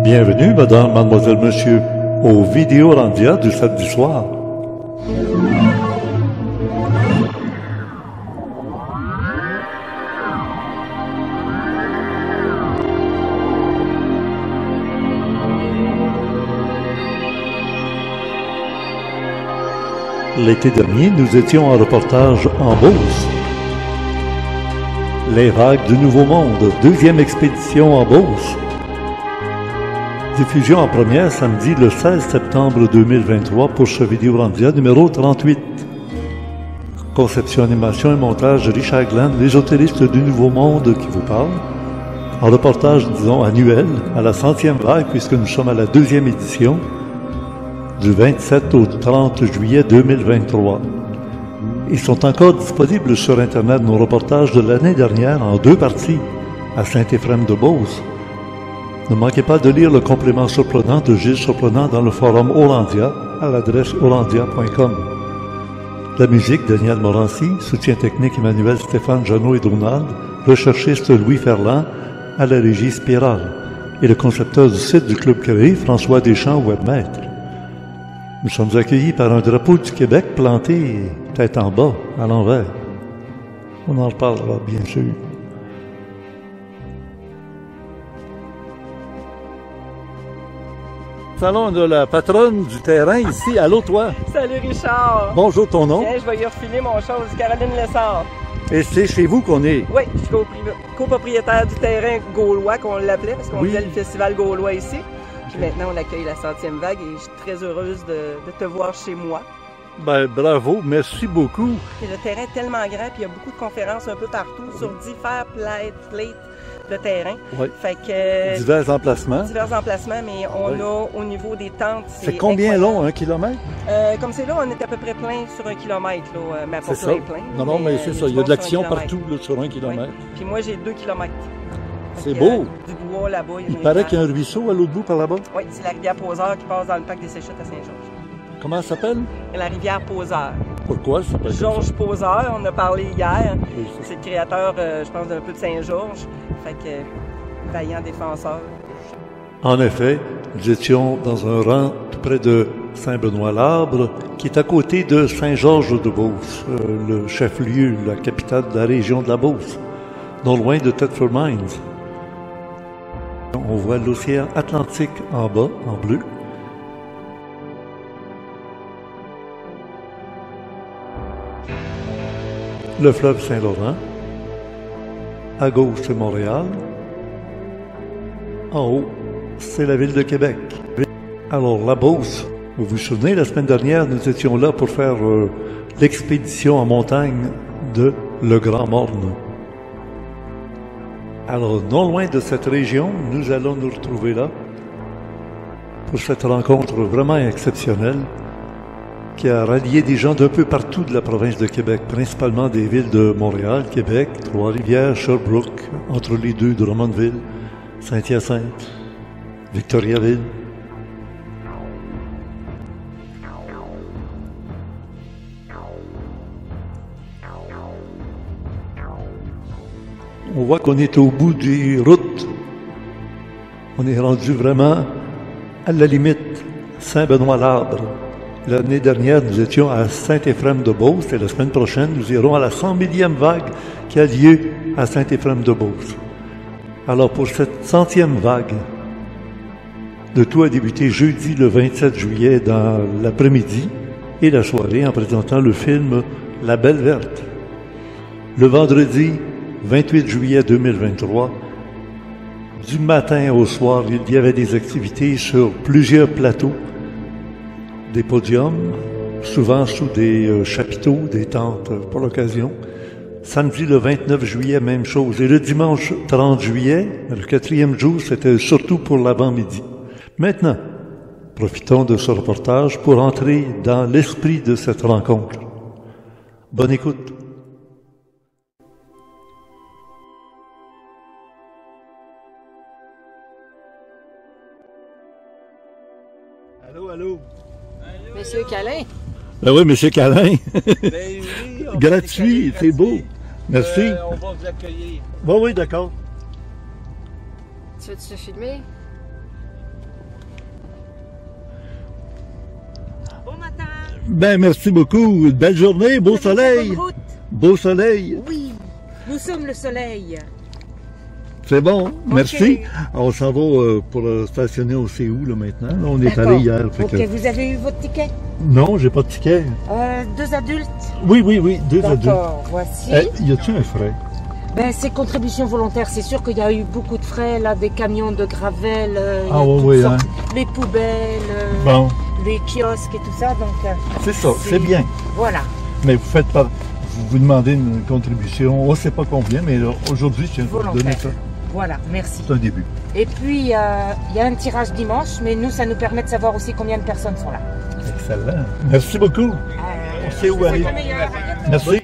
Bienvenue, madame, mademoiselle, monsieur, au Vidéorandia du samedi soir. L'été dernier, nous étions en reportage en Beauce. Les vagues du Nouveau Monde, deuxième expédition en Beauce. Diffusion en première samedi le 16 septembre 2023 pour ce Vidéorandia numéro 38. Conception, animation et montage Richard Glenn, l'ésotérisme du Nouveau Monde qui vous parle. En reportage, disons, annuel, à la 100e vague, puisque nous sommes à la deuxième édition, du 27 au 30 juillet 2023. Ils sont encore disponibles sur Internet, nos reportages de l'année dernière, en deux parties, à Saint-Éphrem-de-Beauce. Ne manquez pas de lire le complément surprenant de Gilles Surprenant dans le forum Hollandia à l'adresse hollandia.com. La musique, Daniel Morancy, soutien technique Emmanuel Stéphane Jeannot et Donald, recherchiste Louis Ferland à la régie Spirale et le concepteur du site du Club créé, François Deschamps, webmaître. Nous sommes accueillis par un drapeau du Québec planté tête en bas, à l'envers. On en reparlera bien sûr. Salon de la patronne du terrain ici. Allô, toi? Salut Richard! Bonjour, ton nom? Tiens, je vais y refiler mon chose, Caroline Lessard. Et c'est chez vous qu'on est? Oui, je suis copropriétaire du terrain gaulois, qu'on l'appelait, parce qu'on faisait le festival gaulois ici. Puis maintenant, on accueille la 100e vague et je suis très heureuse de te voir chez moi. Ben, bravo, merci beaucoup. Et le terrain est tellement grand, puis il y a beaucoup de conférences un peu partout sur divers plates de terrain. Oui. Fait que, divers emplacements. Divers emplacements, mais on a au niveau des tentes. C'est combien long, 1 kilomètre? Comme c'est là, on est à peu près plein sur 1 kilomètre, là, mais pas plein. Non, mais c'est ça, il y a de l'action partout là, sur 1 kilomètre. Oui. Puis moi, j'ai 2 kilomètres. C'est beau! Du bois là-bas. Il paraît qu'il y a un ruisseau à l'autre bout par là-bas? Oui, c'est la rivière Poseur qui passe dans le parc des Séchutes à Saint-Georges. Comment ça s'appelle? La rivière Poseur. Pourquoi ça s'appelle Georges Poseur, on a parlé hier. Oui, c'est le créateur, je pense, d'un peu de Saint-Georges. Fait que, vaillant défenseur. En effet, nous étions dans un rang tout près de Saint-Benoît-l'Arbre, qui est à côté de Saint-Georges-de-Beauce, le chef-lieu, la capitale de la région de la Beauce, non loin de Thetford Mines. On voit l'océan Atlantique en bas, en bleu. Le fleuve Saint-Laurent. À gauche, c'est Montréal. En haut, c'est la ville de Québec. Alors, la Beauce, vous vous souvenez, la semaine dernière, nous étions là pour faire l'expédition en montagne de Le Grand Morne. Alors, non loin de cette région, nous allons nous retrouver là pour cette rencontre vraiment exceptionnelle qui a rallié des gens d'un peu partout de la province de Québec, principalement des villes de Montréal, Québec, Trois-Rivières, Sherbrooke, entre les deux, Drummondville, Saint-Hyacinthe, Victoriaville. On voit qu'on est au bout des routes. On est rendu vraiment à la limite, Saint-Benoît-l'Arbre. L'année dernière, nous étions à Saint-Éphrem-de-Beauce et la semaine prochaine, nous irons à la 100 millième vague qui a lieu à Saint-Éphrem-de-Beauce. Alors, pour cette 100e vague, le tout a débuté jeudi le 27 juillet dans l'après-midi et la soirée en présentant le film La Belle Verte. Le vendredi 28 juillet 2023, du matin au soir, il y avait des activités sur plusieurs plateaux, des podiums, souvent sous des chapiteaux, des tentes pour l'occasion. Samedi le 29 juillet, même chose. Et le dimanche 30 juillet, le 4e jour, c'était surtout pour l'avant-midi. Maintenant, profitons de ce reportage pour entrer dans l'esprit de cette rencontre. Bonne écoute. Allô, allô. Monsieur Calin. Ben oui, Monsieur Calin. Ben oui, gratuit, c'est beau. Merci. On va vous accueillir. Oui, d'accord. Tu veux-tu filmer? Ben, merci beaucoup. Belle journée, beau soleil. Bonne route. Beau soleil. Oui, nous sommes le soleil. C'est bon, merci. Alors, on s'en va pour stationner au CU là, maintenant. Là, on est allé hier. Ok, vous avez eu votre ticket? Non, j'ai pas de ticket. 2 adultes? Oui, deux adultes. D'accord, voici. Y a-t-il un frais? Ben, c'est contribution volontaire. C'est sûr qu'il y a eu beaucoup de frais, là, des camions de gravel, oui, hein. les poubelles, Bon. les kiosques et tout ça. Donc, C'est ça, c'est bien. Voilà. Mais vous faites pas. Vous demandez une contribution, on ne sait pas combien, mais aujourd'hui, je viens de vous donner ça. Voilà, merci. C'est un début. Et puis, il y a un tirage dimanche, mais nous, ça nous permet de savoir aussi combien de personnes sont là. Excellent. Merci beaucoup. On sait où aller. Merci.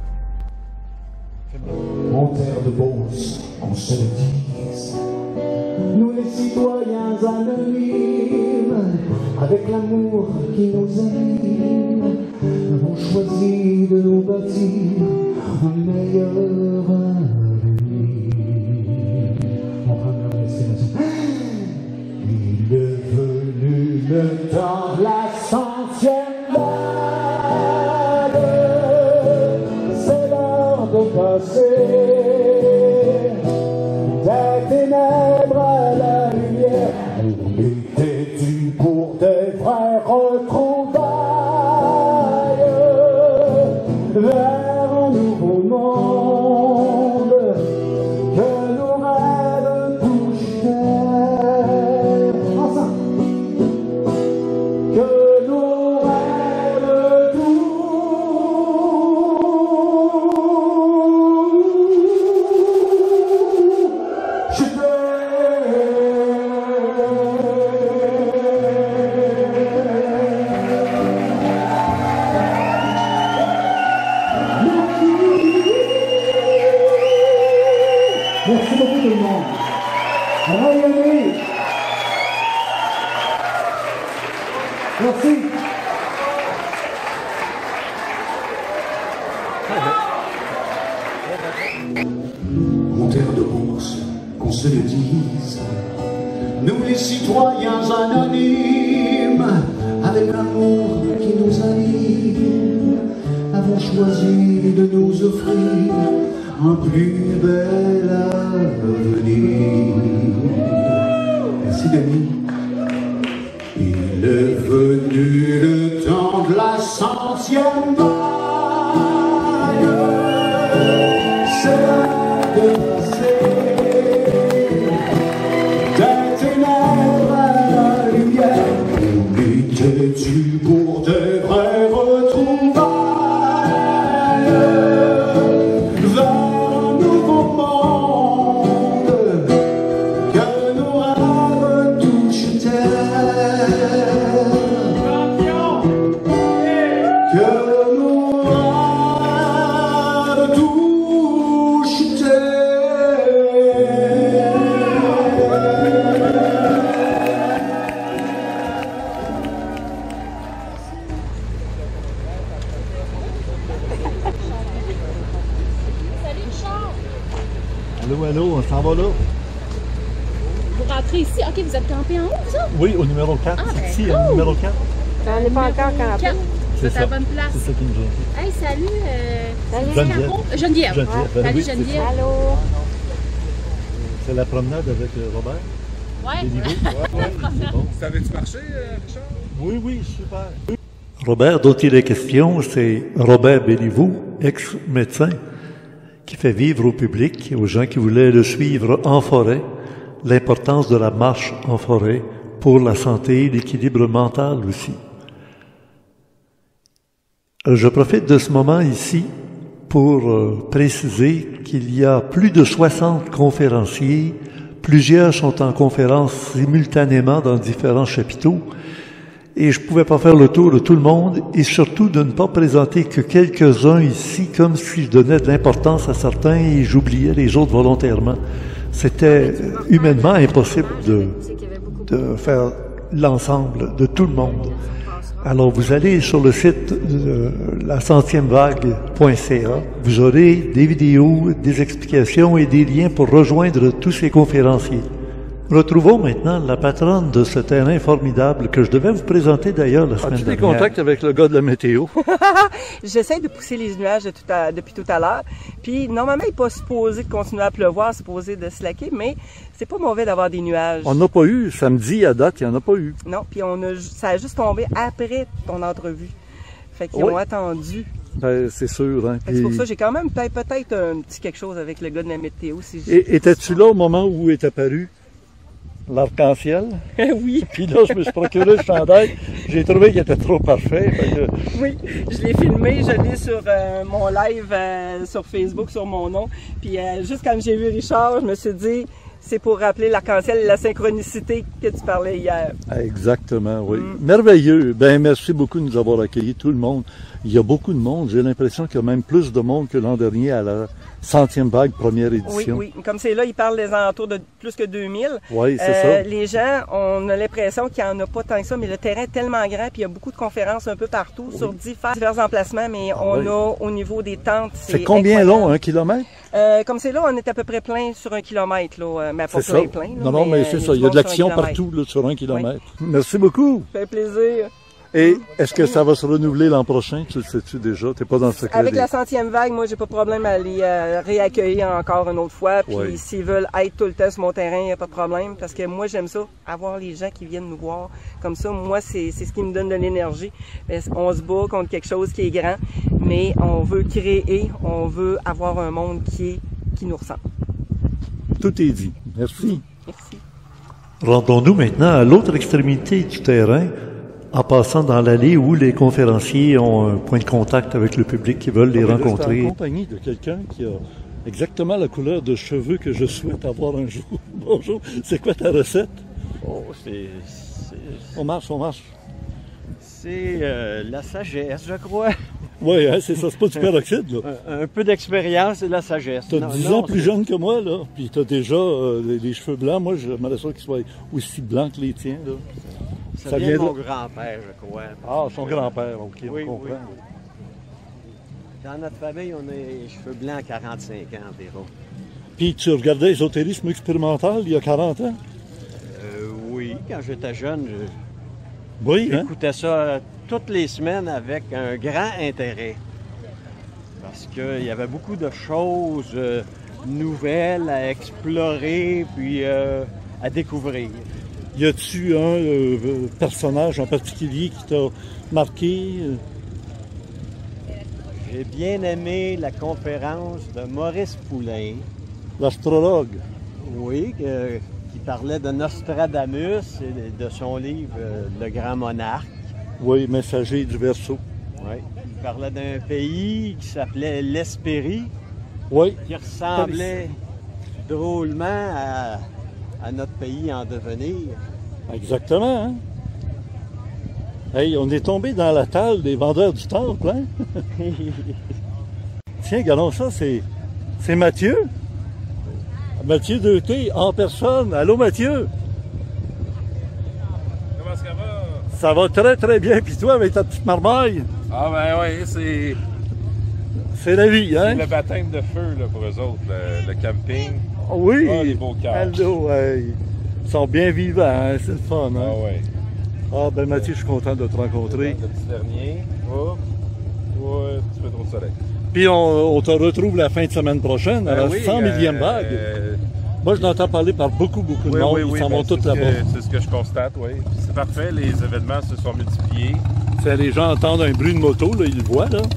Mon terre de Beauce, qu'on se le dise, nous les citoyens anonymes, avec l'amour qui nous anime, avons choisi de nous bâtir un meilleur avenir. Enfin, la destination. Il est venu le temps de la 100e vague, c'est l'heure de passer des ténèbres à la lumière. On était dû pour des vraies retrouvailles vers un nouveau monde que nos rêves touchaient. Ensemble, que nos rêves Merci beaucoup tout le monde. On va y aller. Merci. Mon terre de Beauce, qu'on se le dise, nous les citoyens anonymes, avec l'amour qui nous anime, avons choisi de nous offrir un plus bel avenir. Merci Denis. Il est venu le temps de la 100e vague, c'est l'heure de passer des ténèbres à la lumière. On était dû pour des vraies retrouvailles vers un nouveau monde que nos rêves touchent terre. Que nos rêves touchent terre. Allô, on s'en va là. Vous rentrez ici. OK, vous êtes campé en haut, vous autres? Oui, au numéro 4. Ah, ben, C'est ici, cool. au numéro 4. On n'est pas encore campé. 4. Vous C'est êtes à ça. la bonne place. C'est ça qui nous a dit. Hey, salut. Geneviève. Geneviève. Geneviève, ben Salut oui, c'est Geneviève. Allô? C'est la promenade avec Robert. Ouais. C'est bon. Ça avait-tu marché, Richard? Oui, super. Robert, dont il est question, c'est Robert Béliveau, ex-médecin, qui fait vivre au public, aux gens qui voulaient le suivre en forêt, l'importance de la marche en forêt pour la santé et l'équilibre mental aussi. Je profite de ce moment ici pour préciser qu'il y a plus de 60 conférenciers. Plusieurs sont en conférence simultanément dans différents chapiteaux. Et je ne pouvais pas faire le tour de tout le monde et surtout de ne pas présenter que quelques-uns ici comme si je donnais de l'importance à certains et j'oubliais les autres volontairement. C'était humainement impossible de faire l'ensemble de tout le monde. Alors vous allez sur le site de la 100e vague.ca, vous aurez des vidéos, des explications et des liens pour rejoindre tous ces conférenciers. Retrouvons maintenant la patronne de ce terrain formidable que je devais vous présenter d'ailleurs la semaine As-tu dernière. des contacts avec le gars de la météo? J'essaie de pousser les nuages depuis tout à l'heure. Puis normalement, il n'est pas supposé de continuer à pleuvoir, supposé de slacker, mais c'est pas mauvais d'avoir des nuages. On n'a pas eu, samedi à date, il n'y en a pas eu. Non, puis ça a juste tombé après ton entrevue. Fait qu'ils ont attendu. Ben, c'est sûr. Hein? C'est pour ça que j'ai quand même peut-être un petit quelque chose avec le gars de la météo. Si Étais-tu là au moment où est apparu l'arc-en-ciel? Oui. Puis là, je me suis procuré le chandail. J'ai trouvé qu'il était trop parfait. Oui, je l'ai filmé, je l'ai sur mon live sur Facebook, sur mon nom. Puis juste quand j'ai vu Richard, je me suis dit, c'est pour rappeler l'arc-en-ciel et la synchronicité que tu parlais hier. Exactement, oui. Merveilleux. Ben, merci beaucoup de nous avoir accueillis, tout le monde. Il y a beaucoup de monde. J'ai l'impression qu'il y a même plus de monde que l'an dernier à la 100e vague première édition. Oui. Comme c'est là, ils parlent des alentours de plus que 2000. Oui, c'est ça. Les gens, on a l'impression qu'il n'y en a pas tant que ça, mais le terrain est tellement grand, puis il y a beaucoup de conférences un peu partout sur divers emplacements, mais on a au niveau des tentes, c'est combien long, 1 kilomètre? Comme c'est là, on est à peu près plein sur 1 kilomètre, là, mais pas plein. Là, non, mais c'est ça, il y a de l'action partout là, sur 1 kilomètre. Oui. Merci beaucoup. Ça fait plaisir. Et est-ce que ça va se renouveler l'an prochain? Tu le sais-tu déjà? T'es pas dans le secret. Avec la 100e vague, moi, j'ai pas de problème à les réaccueillir encore une autre fois. Puis s'ils veulent être tout le temps sur mon terrain, il n'y a pas de problème. Parce que moi, j'aime ça, avoir les gens qui viennent nous voir. Comme ça, moi, c'est ce qui me donne de l'énergie. On se bat contre quelque chose qui est grand, mais on veut créer, on veut avoir un monde qui nous ressemble. Tout est dit. Merci. Merci. Rendons-nous maintenant à l'autre extrémité du terrain, en passant dans l'allée où les conférenciers ont un point de contact avec le public qui veulent les rencontrer. Je suis en compagnie de quelqu'un qui a exactement la couleur de cheveux que je souhaite avoir un jour. Bonjour, c'est quoi ta recette? Oh, On marche. C'est la sagesse, je crois. Oui, hein, c'est ça, c'est pas du peroxyde, là. Un peu d'expérience et de la sagesse. Tu as 10 ans plus jeune que moi, là, puis tu as déjà les cheveux blancs. Moi, j'aimerais ça qu'ils soient aussi blancs que les tiens, là. Ça vient de mon grand-père, je crois. Ah, son grand-père, OK, oui, on comprend. Oui. Dans notre famille, on a les cheveux blancs à 45 ans environ. Puis tu regardais Ésotérisme expérimental il y a 40 ans? Oui, quand j'étais jeune, j'écoutais ça toutes les semaines avec un grand intérêt. Parce qu'il y avait beaucoup de choses nouvelles à explorer puis à découvrir. Y a-tu un personnage en particulier qui t'a marqué? J'ai bien aimé la conférence de Maurice Poulain. L'astrologue. Oui, qui parlait de Nostradamus et de son livre Le Grand Monarque. Oui, Messager du Verseau. Oui. Il parlait d'un pays qui s'appelait l'Hespérie. Oui. Qui ressemblait drôlement à notre pays en devenir. Exactement, hein? Hey, on est tombé dans la table des vendeurs du temple, hein? Tiens, regardons ça, c'est Mathieu. Mathieu Deuté, en personne. Allô, Mathieu? Comment ça va? Ça va très, très bien. Puis toi, avec ta petite marmaille? Ah ben oui, c'est la vie, hein? C'est le baptême de feu, là, pour eux autres, le camping. Oui! Ah, les beaux cœurs. Allô, hey. Ils sont bien vivants, hein? C'est le fun, hein? Ah oui. Ah ben Mathieu, je suis content de te rencontrer. Le petit dernier. Oh, ouais, tu fais trop de soleil. Puis on te retrouve la fin de semaine prochaine à la 100 millième vague. Moi, je l'entends parler par beaucoup de monde. Ils s'en vont tous là-bas. C'est ce que je constate, oui. C'est parfait, les événements se sont multipliés. Les gens entendent un bruit de moto, là, ils le voient, là.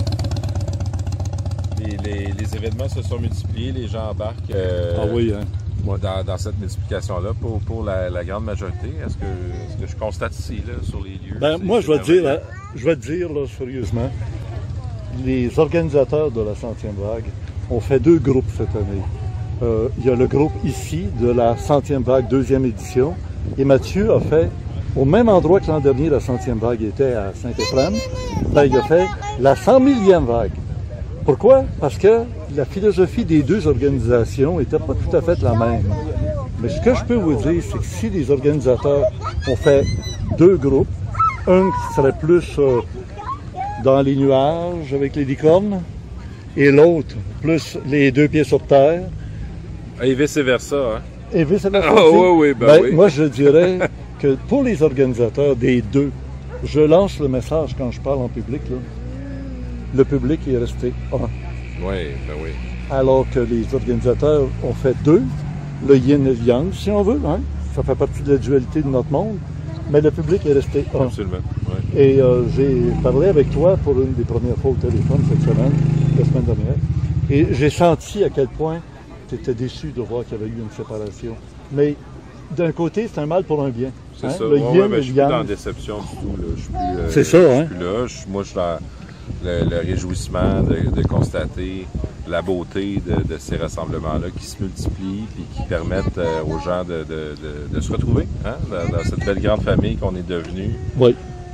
Les événements se sont multipliés, les gens embarquent dans cette multiplication-là pour la grande majorité. Est-ce que je constate ici, là, sur les lieux? Ben, moi, je vais te dire, là, sérieusement, les organisateurs de la 100e vague ont fait 2 groupes cette année. Il y a le groupe ici de la 100e vague, 2e édition, et Mathieu a fait, au même endroit que l'an dernier, la 100e vague était à Saint-Éphrem, ben, il a fait la 100 millième vague. Pourquoi? Parce que la philosophie des 2 organisations n'était pas tout à fait la même. Mais ce que je peux vous dire, c'est que si les organisateurs ont fait 2 groupes, un qui serait plus dans les nuages avec les licornes, et l'autre plus les 2 pieds sur terre. Et vice-versa, hein? Et vice-versa. Ah oui, oui. Moi, je dirais que pour les organisateurs des deux, je lance le message quand je parle en public, là. Le public est resté un. Oui, oui. Alors que les organisateurs ont fait deux, le yin et le yang, si on veut, hein. Ça fait partie de la dualité de notre monde, mais le public est resté un. Absolument, oui. Et j'ai parlé avec toi pour une des premières fois au téléphone cette semaine, la semaine dernière, et j'ai senti à quel point tu étais déçu de voir qu'il y avait eu une séparation. Mais d'un côté, c'est un mal pour un bien. C'est hein? ça. Le yin et je le suis yang. plus dans la déception du tout. Là. Je suis plus, c'est ça, hein? Je suis plus là. Moi, je suis dans le réjouissement de constater la beauté de ces rassemblements-là qui se multiplient et qui permettent aux gens de se retrouver hein? dans cette belle grande famille qu'on est devenue. Oui.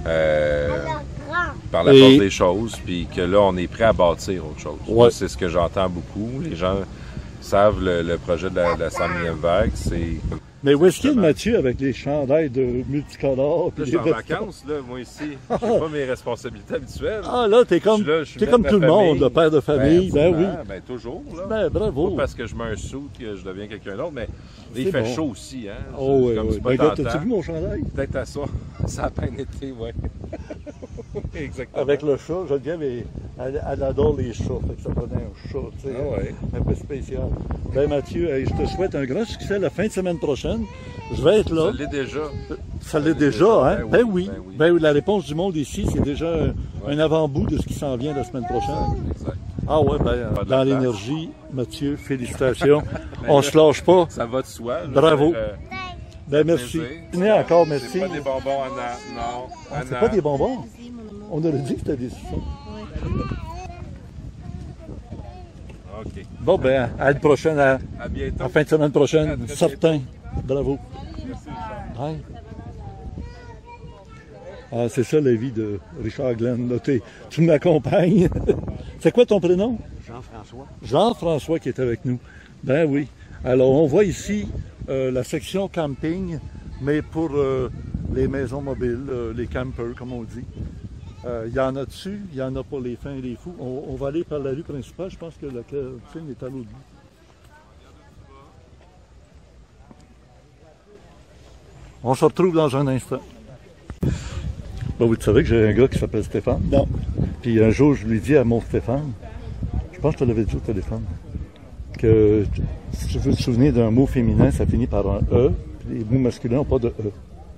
Par la force des choses, puis que là, on est prêt à bâtir autre chose. Ouais. C'est ce que j'entends beaucoup. Les gens savent le projet de la 100e vague, c'est... Mais où est-ce qu'il y a Mathieu avec les chandails de multicolores? Là, je suis en vacances, là, moi, ici. Je n'ai pas mes responsabilités habituelles. Ah, là, t'es comme, comme tout le monde, le père de famille. Ben oui. Ben, toujours, là. Ben, bravo. Pas parce que je mets un sou que je deviens quelqu'un d'autre, mais il fait chaud aussi, hein. Oh, oui, comme oui. Ben, t'as-tu vu mon chandail? Peut-être à ça. Ça a peine été, oui. Exactement. Avec le chat, Geneviève, elle adore les chats. Fait que ça prenait un chat, tu sais. Ah ouais. Un peu spécial. Ben, Mathieu, je te souhaite un grand succès la fin de semaine prochaine. Je vais être là. Ça l'est déjà. Ça l'est déjà, hein? Ben oui. Ben oui, la réponse du monde ici, c'est déjà un avant-bout de ce qui s'en vient la semaine prochaine. Exact. Ah ouais, ben, dans l'énergie, Mathieu, félicitations. On se lâche pas. Ça va de soi. Bravo. Ben merci. Encore merci. C'est pas des bonbons, Anna. Non. Ah, c'est pas des bonbons? On aurait dit que c'était des suçons. OK. Bon, ben, à la prochaine, à bientôt. À fin de semaine prochaine, certain. Bravo. Merci, Richard. Ouais. Ah, c'est ça la vie de Richard Glenn. Là, tu m'accompagnes. C'est quoi ton prénom? Jean-François. Jean-François qui est avec nous. Ben oui. Alors, on voit ici la section camping, mais pour les maisons mobiles, les campers, comme on dit. Il y en a dessus, il y en a pour les fins et les fous. On va aller par la rue principale, je pense que la cantine est à l'autre bout. On se retrouve dans un instant. Ben, vous savez que j'ai un gars qui s'appelle Stéphane? Non. Puis un jour, je lui dis à mon Stéphane, je pense que je te l'avais dit au téléphone, que si tu veux te souvenir d'un mot féminin, ça finit par un E, puis les mots masculins n'ont pas de E.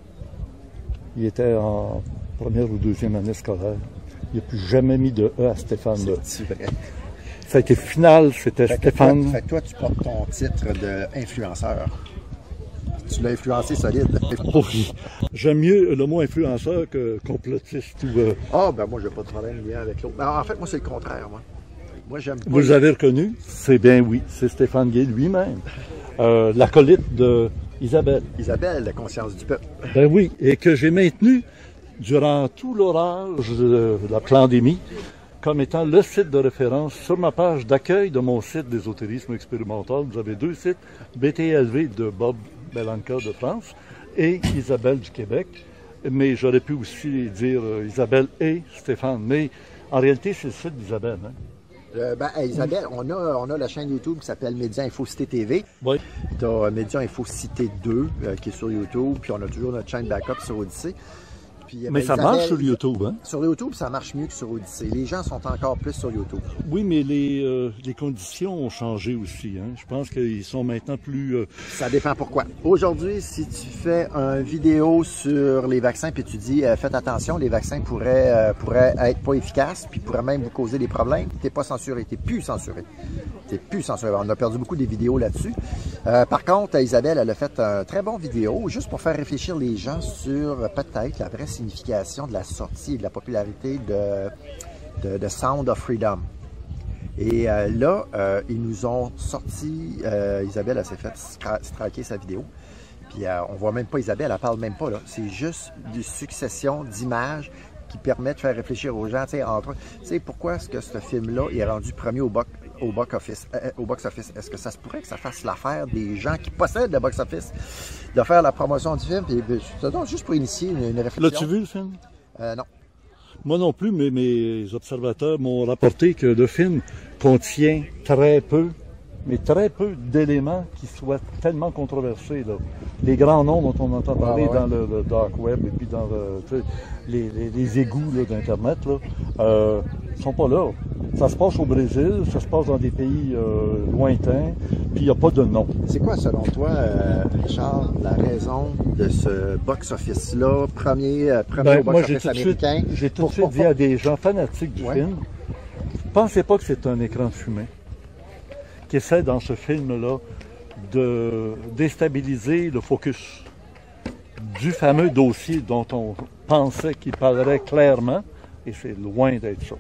Il était en première ou deuxième année scolaire. Il n'a plus jamais mis de E à Stéphane. C'est vrai. Ça a été final, c'était Stéphane. Fait que toi, tu portes ton titre d'influenceur. Tu l'as influencé solide. Oui. J'aime mieux le mot influenceur que complotiste ou... Ah, ben moi, j'ai pas de problème lien avec l'autre. Ben, en fait, moi, c'est le contraire, moi. Moi, j'aime pas... Vous l'avez reconnu? C'est bien oui, c'est Stéphane Gay lui-même. L'acolyte de Isabelle. Isabelle, la conscience du peuple. Ben oui, et que j'ai maintenu durant tout l'orage de la pandémie comme étant le site de référence sur ma page d'accueil de mon site d'ésotérisme expérimental. Vous avez deux sites, BTLV de Bob Belanca de France et Isabelle du Québec. Mais j'aurais pu aussi dire Isabelle et Stéphane. Mais en réalité, c'est le site d'Isabelle. Hein? Isabelle, on a la chaîne YouTube qui s'appelle Média Info Cité TV. Oui. Tu as Média Info Cité 2 qui est sur YouTube, puis on a toujours notre chaîne backup sur Odyssée. Puis, mais ça marche sur YouTube, hein? Sur YouTube, ça marche mieux que sur Odyssée. Les gens sont encore plus sur YouTube. Oui, mais les conditions ont changé aussi. Hein? Je pense qu'ils sont maintenant plus... Ça dépend pourquoi. Aujourd'hui, si tu fais une vidéo sur les vaccins puis tu dis faites attention, les vaccins pourraient être pas efficaces puis pourraient même vous causer des problèmes, t'es pas censuré, t'es plus censuré. T'es plus censuré. On a perdu beaucoup des vidéos là-dessus. Par contre, Isabelle, elle a fait un très bon vidéo juste pour faire réfléchir les gens sur peut-être la vraie signification de la sortie et de la popularité de Sound of Freedom. Et là, ils nous ont sorti, Isabelle, elle s'est fait straquer sa vidéo. Puis on voit même pas Isabelle, elle parle même pas là. C'est juste une succession d'images qui permet de faire réfléchir aux gens. Tu sais, pourquoi est-ce que ce film-là est rendu premier au box-office? Est-ce que ça se pourrait que ça fasse l'affaire des gens qui possèdent le box-office de faire la promotion du film? Puis, juste pour initier une réflexion. L'as-tu vu le film? Non. Moi non plus, mais mes observateurs m'ont rapporté que le film contient très peu mais très peu d'éléments qui soient tellement controversés. Là. Les grands noms dont on entend parler dans le dark web et puis dans les égouts d'Internet sont pas là. Ça se passe au Brésil, ça se passe dans des pays lointains, puis il n'y a pas de nom. C'est quoi, selon toi, Richard, la raison de ce box-office-là, premier au box-office américain? J'ai tout de suite dit à des gens fanatiques du film, pensez pas que c'est un écran de fumée qui essaie dans ce film-là de déstabiliser le focus du fameux dossier dont on pensait qu'il parlerait clairement, et c'est loin d'être ça.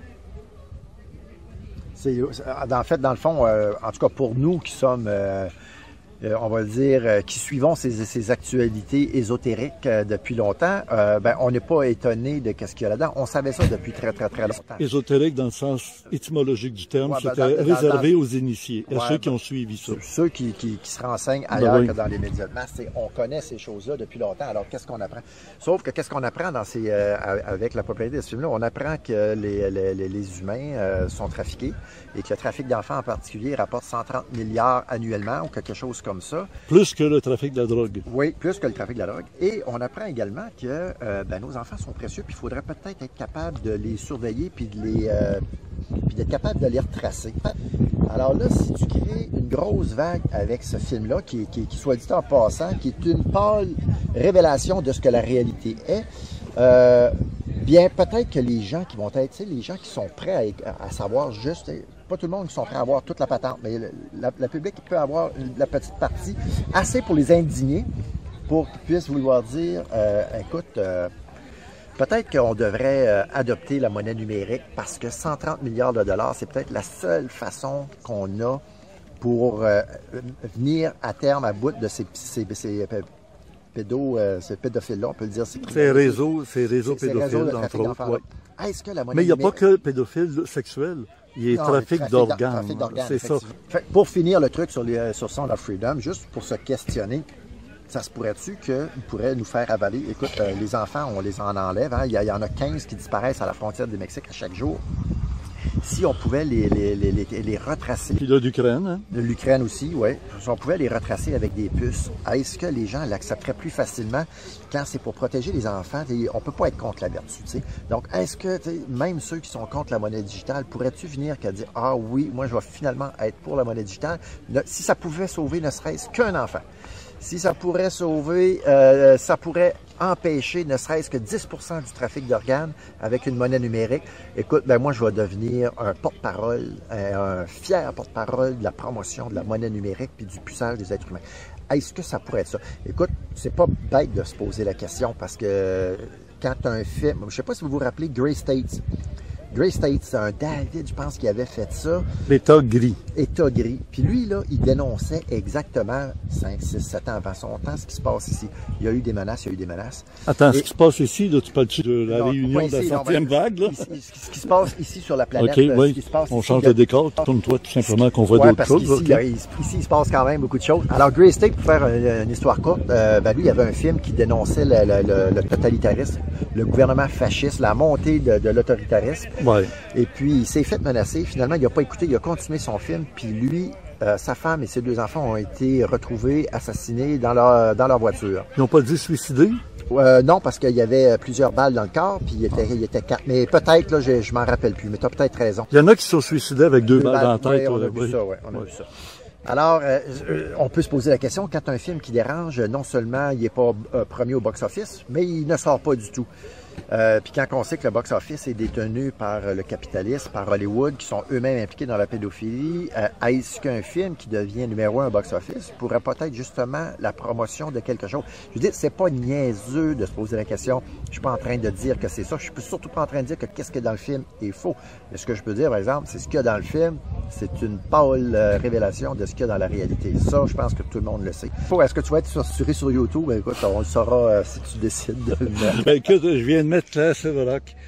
En fait, dans le fond, en tout cas pour nous qui sommes, on va le dire, qui suivons ces actualités ésotériques depuis longtemps, on n'est pas étonné de ce qu'il y a là-dedans. On savait ça depuis très longtemps. Ésotérique dans le sens étymologique du terme, c'était réservé aux initiés, à ceux qui ont suivi ça. Ceux qui se renseignent ailleurs que dans les médias de masse. On connaît ces choses-là depuis longtemps, alors qu'est-ce qu'on apprend? Sauf que qu'est-ce qu'on apprend avec la propriété de ce film-là? On apprend que les humains sont trafiqués et que le trafic d'enfants en particulier rapporte 130 milliards annuellement ou quelque chose comme ça. Plus que le trafic de la drogue. Oui, plus que le trafic de la drogue. Et on apprend également que nos enfants sont précieux, puis il faudrait peut-être être capable de les surveiller, puis d'être capable de les retracer. Alors là, si tu crées une grosse vague avec ce film-là, qui soit dit en passant, qui est une pâle révélation de ce que la réalité est, bien peut-être que les gens qui vont être, les gens qui sont prêts à savoir juste... Pas tout le monde qui sont prêts à avoir toute la patente, mais le public peut avoir la petite partie assez pour les indigner, pour qu'ils puissent vouloir dire, écoute, peut-être qu'on devrait adopter la monnaie numérique parce que 130 milliards de dollars, c'est peut-être la seule façon qu'on a pour venir à terme à bout de ces pédophiles-là, on peut le dire. Ces réseaux pédophiles, entre autres. Est-ce que la monnaie mais il n'y a pas que pédophiles sexuels. Il y a trafic d'organes, c'est ça. Pour finir le truc sur Sound of Freedom, juste pour se questionner, ça se pourrait-tu qu'ils pourraient nous faire avaler? Écoute, les enfants, on les en enlève. Hein? Il y en a 15 qui disparaissent à la frontière du Mexique à chaque jour. Si on pouvait les retracer... Puis là, l'Ukraine, hein? L'Ukraine aussi, oui. Si on pouvait les retracer avec des puces, est-ce que les gens l'accepteraient plus facilement quand c'est pour protéger les enfants? On ne peut pas être contre la vertu, tu sais. Donc, est-ce que même ceux qui sont contre la monnaie digitale, pourrais-tu venir qu'à dire « Ah oui, moi, je vais finalement être pour la monnaie digitale », si ça pouvait sauver ne serait-ce qu'un enfant? Si ça pourrait sauver, ça pourrait empêcher ne serait-ce que 10% du trafic d'organes avec une monnaie numérique. Écoute, moi, je vais devenir un porte-parole, un fier porte-parole de la promotion de la monnaie numérique puis du puissage des êtres humains. Est-ce que ça pourrait être ça? Écoute, c'est pas bête de se poser la question parce que quand un film, je sais pas si vous vous rappelez Grey State. Grey State, c'est un David, je pense, qui avait fait ça. L'État gris. État gris. Puis lui, là, il dénonçait exactement 5, 6, 7 ans avant son temps ce qui se passe ici. Il y a eu des menaces, Attends, ce qui se passe ici, là, tu parles-tu de la réunion de la 100e vague, là? Ce qui se passe ici sur la planète. OK, oui. On change de décor, tourne-toi tout simplement qu'on voit d'autres choses. Ici, il se passe quand même beaucoup de choses. Alors, Grey State, pour faire une histoire courte, lui, il y avait un film qui dénonçait le totalitarisme, le gouvernement fasciste, la montée de l'autoritarisme. Ouais. Et puis, il s'est fait menacer. Finalement, il n'a pas écouté, il a continué son film. Puis lui, sa femme et ses 2 enfants ont été retrouvés assassinés dans leur voiture. Ils n'ont pas dit suicider? Non, parce qu'il y avait plusieurs balles dans le corps, puis il était 4. Mais peut-être, là, je m'en rappelle plus, mais tu as peut-être raison. Il y en a qui se sont suicidés avec 2 balles dans la tête. On a vu ça, oui. On a vu ça. Alors, on peut se poser la question, quand un film qui dérange, non seulement il n'est pas premier au box-office, mais il ne sort pas du tout. Puis quand on sait que le box-office est détenu par le capitalisme, par Hollywood, qui sont eux-mêmes impliqués dans la pédophilie, est-ce qu'un film qui devient numéro 1 au box-office pourrait peut-être justement la promotion de quelque chose? Je veux dire, c'est pas niaiseux de se poser la question. Je suis pas en train de dire que c'est ça. Je suis surtout pas en train de dire que qu'est-ce qu'il y a dans le film est faux. Mais ce que je peux dire, par exemple, c'est ce qu'il y a dans le film, c'est une pâle révélation de ce qu'il y a dans la réalité. Ça, je pense que tout le monde le sait. Est-ce que tu vas être censuré sur YouTube? Écoute, on le saura si tu décides de le mettre. Écoute, je viens de mettre Claire Séverac.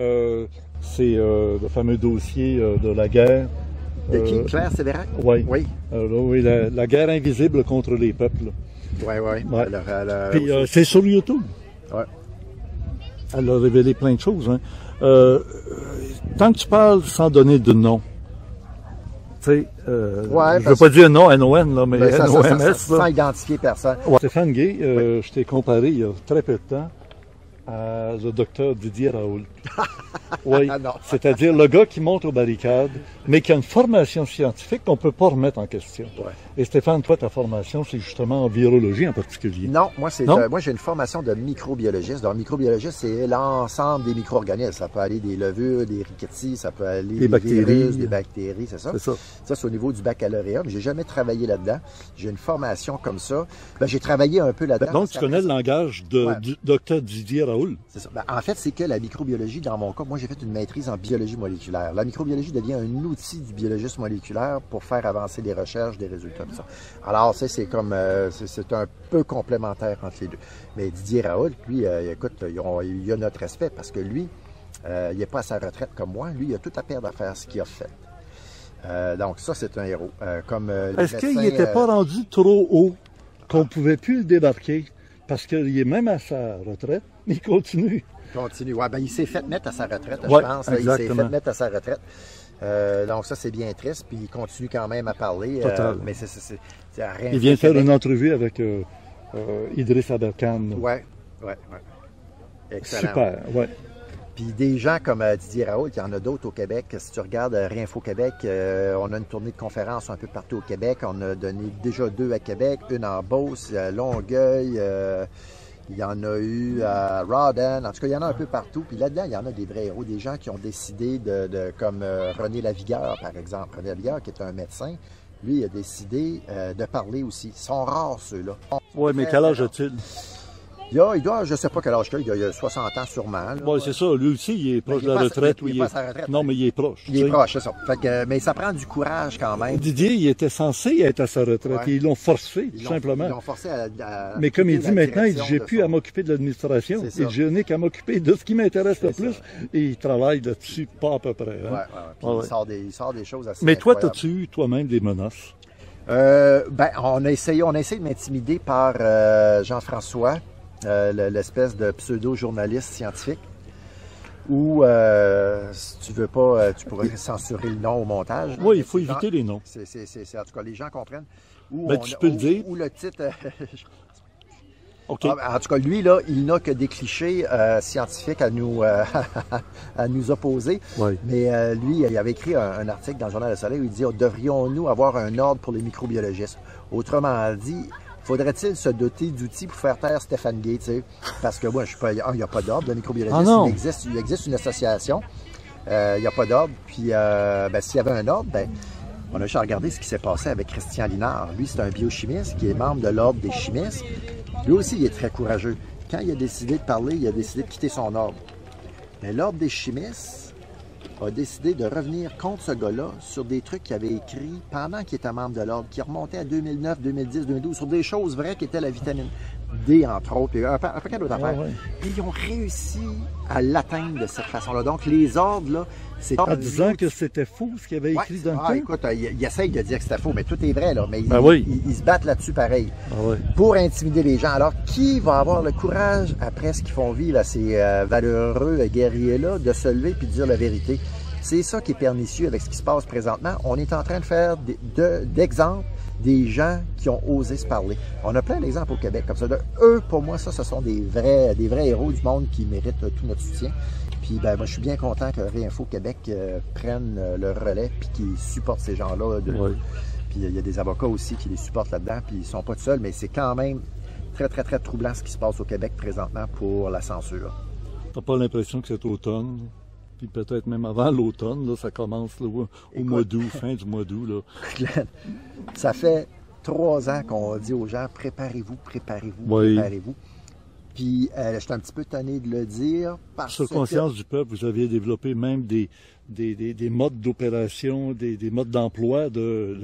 C'est le fameux dossier de la guerre. De qui? Claire Séverac? Oui. Oui. Oui, la guerre invisible contre les peuples. Oui. Ouais. Puis c'est sur YouTube. Oui. Elle a révélé plein de choses. Hein. Tant que tu parles sans donner de nom, sais, Ouais, je veux pas dire non NON, là, mais ben, NOMS. sans identifier personne. Ouais. Stéphane Gay, je t'ai comparé il y a très peu de temps à le docteur Didier Raoult. Oui, c'est-à-dire le gars qui monte aux barricades, mais qui a une formation scientifique qu'on ne peut pas remettre en question. Ouais. Et Stéphane, toi, ta formation, c'est justement en virologie en particulier. Non, moi, j'ai une formation de microbiologiste. Donc, microbiologiste, c'est l'ensemble des micro-organismes. Ça peut aller des levures, des rickettsis, ça peut aller des virus, des bactéries, c'est ça? C'est ça. Ça, c'est au niveau du baccalauréat, mais j'ai jamais travaillé là-dedans. J'ai une formation comme ça. Ben, j'ai travaillé un peu là-dedans. Donc, tu connais le langage du docteur Didier Raoult? C'est ça. Ben, en fait, c'est que la microbiologie, dans mon cas, moi, j'ai fait une maîtrise en biologie moléculaire. La microbiologie devient un outil du biologiste moléculaire pour faire avancer des recherches, des résultats, tout ça. Alors, c'est comme, c'est un peu complémentaire entre les deux. Mais Didier Raoult, lui, écoute, il a notre respect parce que lui, il n'est pas à sa retraite comme moi. Lui, il a tout à perdre à faire ce qu'il a fait. Donc, ça, c'est un héros. Est-ce qu'il n'était pas rendu trop haut qu'on ne pouvait plus le débarquer? Parce qu'il est même à sa retraite, mais il continue. Ouais, ben, il s'est fait mettre à sa retraite, je pense. Là, il s'est fait mettre à sa retraite. Donc ça, c'est bien triste. Puis il continue quand même à parler. Mais c'est rien. Il vient faire une entrevue avec Idriss Aberkan. Ouais. Excellent. Super, ouais. Puis des gens comme Didier Raoult, il y en a d'autres au Québec. Si tu regardes Réinfo Québec, on a une tournée de conférences un peu partout au Québec. On a donné déjà 2 à Québec, une en Beauce, à Longueuil. Il y en a eu à Rawdon. En tout cas, il y en a un peu partout. Puis là-dedans, il y en a des vrais héros, des gens qui ont décidé comme René Lavigueur, par exemple. René Lavigueur, qui est un médecin, lui, il a décidé de parler aussi. Ils sont rares, ceux-là. Oui, mais quel âge a-t-il? Il doit, je ne sais pas quel âge qu'il a, il a 60 ans sûrement. Oui, c'est ça. Lui aussi, il est proche de la retraite. Il est pas à sa retraite. Non, mais il est proche. Il est proche, c'est ça. Fait que, mais ça prend du courage quand même. Didier, il était censé être à sa retraite. Ouais. Ils l'ont forcé, tout simplement. Ils l'ont forcé à mais comme il dit maintenant, il dit, j'ai plus à m'occuper de l'administration. Je n'ai qu'à m'occuper de ce qui m'intéresse le plus. Et il travaille là-dessus pas à peu près. Hein? Puis il sort des choses assez Mais toi, as-tu eu toi-même des menaces? Ben, on a essayé de m'intimider par Jean-François. L'espèce de pseudo-journaliste scientifique où, si tu veux pas, tu pourrais censurer le nom au montage. Oui, il faut éviter les noms. En tout cas, les gens comprennent. Tu peux le dire. Ou le titre... Okay. En tout cas, lui, là, il n'a que des clichés scientifiques à nous opposer. Oui. Mais lui, il avait écrit un article dans le Journal Le Soleil où il dit « Devrions-nous avoir un ordre pour les microbiologistes? » Autrement dit, faudrait-il se doter d'outils pour faire taire Stéphane Gay, tu sais? Parce que moi, il n'y a pas d'ordre de microbiologiste. Il existe une association. Il n'y a pas d'ordre. Puis, s'il y avait un ordre, on a juste à regarder ce qui s'est passé avec Christian Linard. Lui, c'est un biochimiste qui est membre de l'ordre des chimistes. Lui aussi, il est très courageux. Quand il a décidé de parler, il a décidé de quitter son ordre. Mais l'ordre des chimistes a décidé de revenir contre ce gars-là sur des trucs qu'il avait écrits pendant qu'il était membre de l'ordre, qui remontaient à 2009, 2010, 2012, sur des choses vraies qui étaient la vitamine D, entre autres, et un paquet d'autres affaires. Et ils ont réussi à l'atteindre de cette façon-là. Donc, les ordres, là, c'est... En disant que c'était faux, ce qu'il avait écrit dans le temps? Écoute, il essaye de dire que c'était faux, mais tout est vrai, là. Mais ils se battent là-dessus pareil. Pour intimider les gens. Alors, qui va avoir le courage, après ce qu'ils font vivre à ces valeureux guerriers-là, de se lever et de dire la vérité? C'est ça qui est pernicieux avec ce qui se passe présentement. On est en train de faire d'exemples des gens qui ont osé se parler. On a plein d'exemples au Québec comme ça. Eux, pour moi, ça, ce sont des vrais héros du monde qui méritent tout notre soutien. Puis, moi, je suis bien content que Réinfo Québec prenne le relais puis qu'ils supportent ces gens-là. Puis, il y a des avocats aussi qui les supportent là-dedans. Puis, ils ne sont pas tout seuls, mais c'est quand même très, très, très troublant ce qui se passe au Québec présentement pour la censure. T'as pas l'impression que c'est automne? Puis peut-être même avant l'automne, là, ça commence là, au mois d'août, fin du mois d'août. Glenn, ça fait 3 ans qu'on dit aux gens, préparez-vous, préparez-vous. Puis, je suis un petit peu tanné de le dire. Sur conscience du peuple, vous aviez développé même des modes d'opération, des modes d'emploi de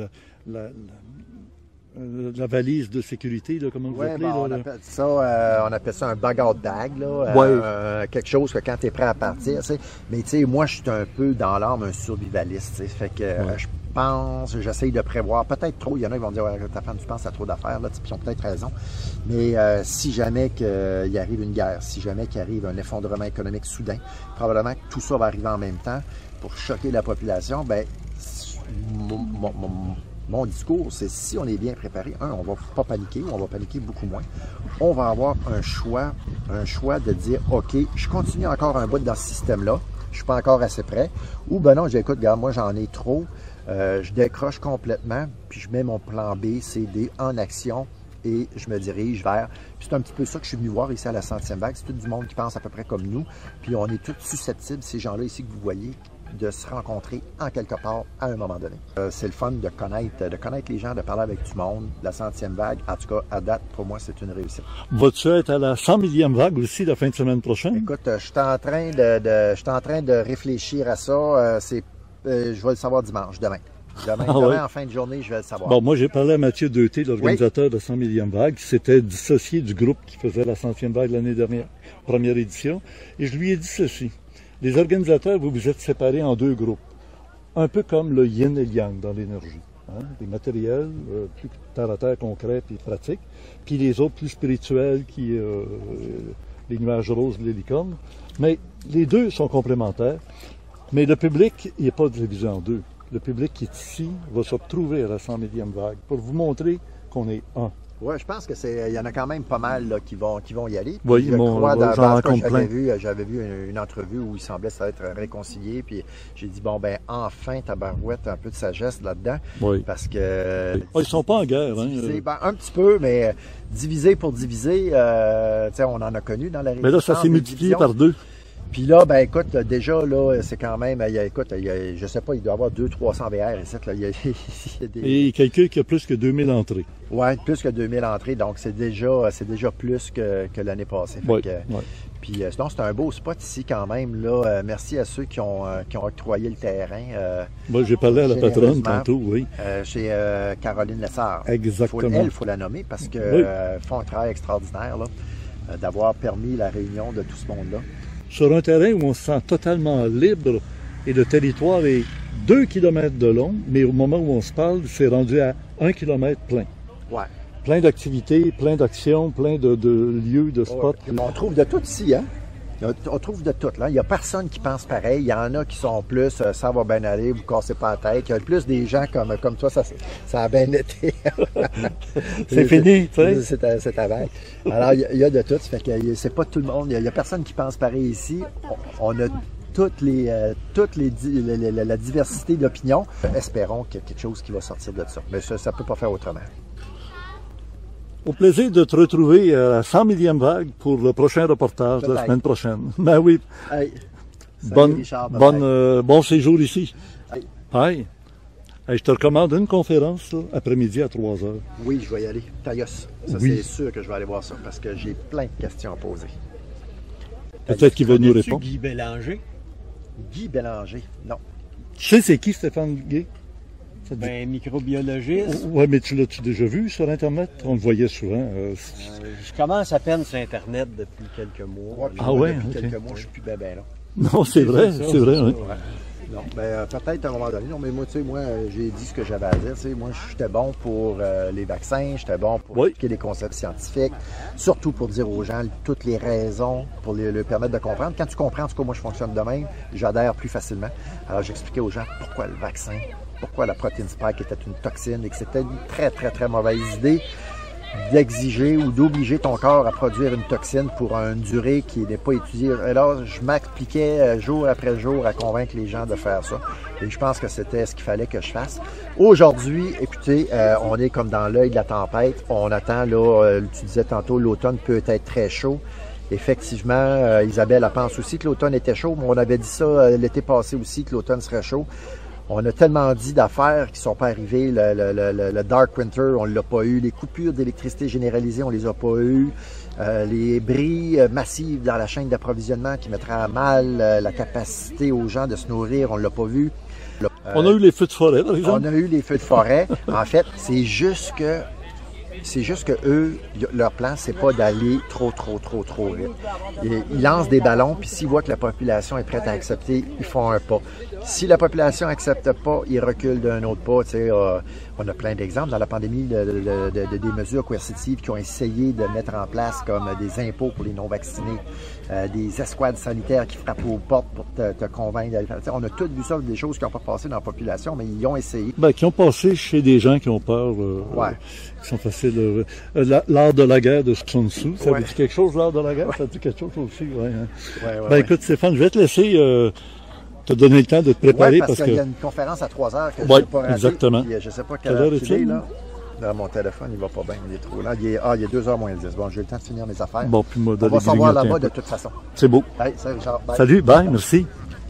la valise de sécurité, là, comment vous appelez? On appelle ça un bug-out bag, là, quelque chose que quand tu es prêt à partir, t'sais. Mais tu sais, moi, je suis un peu dans l'âme un survivaliste, t'sais. Fait que je pense, j'essaye de prévoir, peut-être trop, il y en a qui vont dire, ta femme, tu penses à trop d'affaires, là, puis ils ont peut-être raison, mais si jamais qu'il arrive une guerre, si jamais qu'il arrive un effondrement économique soudain, probablement que tout ça va arriver en même temps pour choquer la population, mon discours, c'est si on est bien préparé, on ne va pas paniquer, ou on va paniquer beaucoup moins. On va avoir un choix de dire, OK, je continue encore un bout dans ce système-là, je ne suis pas encore assez prêt, ou ben non, j'écoute, regarde, moi j'en ai trop, je décroche complètement, puis je mets mon plan B, C, D en action, et je me dirige vers... Puis c'est un petit peu ça que je suis venu voir ici à la 100e vague. C'est tout du monde qui pense à peu près comme nous. Puis on est tous susceptibles, ces gens-là ici que vous voyez, de se rencontrer en quelque part à un moment donné. C'est le fun de connaître les gens, de parler avec du monde. La 100e vague, en tout cas, à date, pour moi, c'est une réussite. Vas-tu être à la 100 000e vague aussi la fin de semaine prochaine? Écoute, je suis en train de réfléchir à ça. Je vais le savoir dimanche, demain. Demain, en fin de journée, je vais le savoir. Bon, moi, j'ai parlé à Mathieu Deuté, l'organisateur de 100 000e vague, qui s'était dissocié du groupe qui faisait la 100e vague l'année dernière, première édition, et je lui ai dit ceci. Les organisateurs, vous vous êtes séparés en deux groupes, un peu comme le yin et le yang dans l'énergie. Hein? Les matériels, plus terre à terre, concrets et pratiques, puis les autres plus spirituels, qui les nuages roses, les licornes. Mais les deux sont complémentaires, mais le public, il n'est pas divisé en deux. Le public qui est ici va se retrouver à la 100 000e vague pour vous montrer qu'on est un. Oui, je pense qu'il y en a quand même pas mal là, qui vont y aller. Oui, j'avais vu une entrevue où il semblait s'être réconcilié, puis j'ai dit, bon, ben enfin, tabarouette, un peu de sagesse là-dedans. Oui. Parce que... ils sont pas en guerre. Ben, un petit peu, mais diviser pour diviser, on en a connu dans la région. Mais là, ça s'est multiplié par deux. Puis là, ben écoute, déjà, là, c'est quand même, je sais pas, il doit y avoir 200-300 VR ici. Là, il y a des... Et quelqu'un qui a plus que 2000 entrées. Oui, plus que 2000 entrées, donc c'est déjà plus que l'année passée. Puis sinon, c'est un beau spot ici quand même. Là, merci à ceux qui ont octroyé le terrain. Moi, j'ai parlé à la patronne tantôt, oui. Chez Caroline Lessard. Exactement. Il faut la nommer parce que font un travail extraordinaire là, d'avoir permis la réunion de tout ce monde-là. Sur un terrain où on se sent totalement libre et le territoire est 2 km de long, mais au moment où on se parle, c'est rendu à 1 km plein. Ouais. Plein d'activités, plein d'actions, plein de lieux, de spots. On trouve de tout ici, hein? On trouve de tout, là. Il n'y a personne qui pense pareil. Il y en a qui sont plus, ça va bien aller, vous cassez pas la tête. Il y a plus des gens comme toi, ça a bien été. C'est fini, tu sais. C'est ta vague. Alors, il y a de tout. Ça fait que c'est pas tout le monde. Il y a personne qui pense pareil ici. On a la diversité d'opinions. Espérons qu'il y a quelque chose qui va sortir de ça. Mais ça ne peut pas faire autrement. Au plaisir de te retrouver à la 100 000e vague pour le prochain reportage la semaine prochaine. Ben oui. Hey. Bon séjour ici. Hey. Hey, je te recommande une conférence après-midi à 3 heures. Oui, je vais y aller. Taillos. C'est sûr que je vais aller voir ça parce que j'ai plein de questions à poser. Peut-être qu'il va nous répondre. Guy Bélanger? Guy Bélanger, non. Tu sais c'est qui Stéphane Guy? Ben, microbiologiste. Oui, mais tu l'as-tu déjà vu sur Internet? On le voyait souvent. Je commence à peine sur Internet depuis quelques mois. Depuis quelques mois, je ne suis plus bien là. Non, c'est vrai, oui. Non, ben, peut-être à un moment donné. Non, mais moi, tu sais, j'ai dit ce que j'avais à dire. Tu sais, moi, j'étais bon pour les vaccins, j'étais bon pour expliquer les concepts scientifiques, surtout pour dire aux gens toutes les raisons, pour leur permettre de comprendre. Quand tu comprends, en tout cas, moi, je fonctionne de même, j'adhère plus facilement. Alors, j'expliquais aux gens pourquoi le vaccin, pourquoi la protéine spike était une toxine et que c'était une très, très, très mauvaise idée d'exiger ou d'obliger ton corps à produire une toxine pour une durée qui n'est pas étudiée. Alors, je m'appliquais jour après jour à convaincre les gens de faire ça. Et je pense que c'était ce qu'il fallait que je fasse. Aujourd'hui, écoutez, on est comme dans l'œil de la tempête. On attend, là, tu disais tantôt, l'automne peut être très chaud. Effectivement, Isabelle, elle pense aussi que l'automne était chaud, mais on avait dit ça l'été passé aussi, que l'automne serait chaud. On a tellement dit d'affaires qui ne sont pas arrivées. Le Dark Winter, on ne l'a pas eu. Les coupures d'électricité généralisées, on ne les a pas eues. Les bris massifs dans la chaîne d'approvisionnement qui mettraient à mal la capacité aux gens de se nourrir, on ne l'a pas vu. On a eu les feux de forêt, par exemple. On a eu les feux de forêt. En fait, c'est juste que eux, leur plan, c'est pas d'aller trop vite. Ils lancent des ballons, puis s'ils voient que la population est prête à accepter, ils font un pas. Si la population n'accepte pas, ils reculent d'un autre pas. Tu sais, On a plein d'exemples dans la pandémie des mesures coercitives qui ont essayé de mettre en place comme des impôts pour les non-vaccinés, des escouades sanitaires qui frappent aux portes pour te convaincre. On a tous vu ça, des choses qui n'ont pas passé dans la population, mais ils ont essayé. Ben, qui ont passé chez des gens qui ont peur, qui sont faciles. L'art de la guerre de Sun Tzu, ça vous dit quelque chose, l'art de la guerre? Ça dit quelque chose aussi, écoute, Stéphane, je vais te laisser... te donner le temps de te préparer parce qu'il y a une conférence à 3 heures que je ne sais pas rater. Exactement. Puis, je ne sais pas quelle heure il est, là. Là, mon téléphone, il va pas bien, il est trop là. Il est 2h moins 10. Bon, j'ai le temps de finir mes affaires. Bon, puis on va s'en voir là-bas de toute façon. C'est beau. Hey, salut, Richard. Bye. Salut, bye, merci.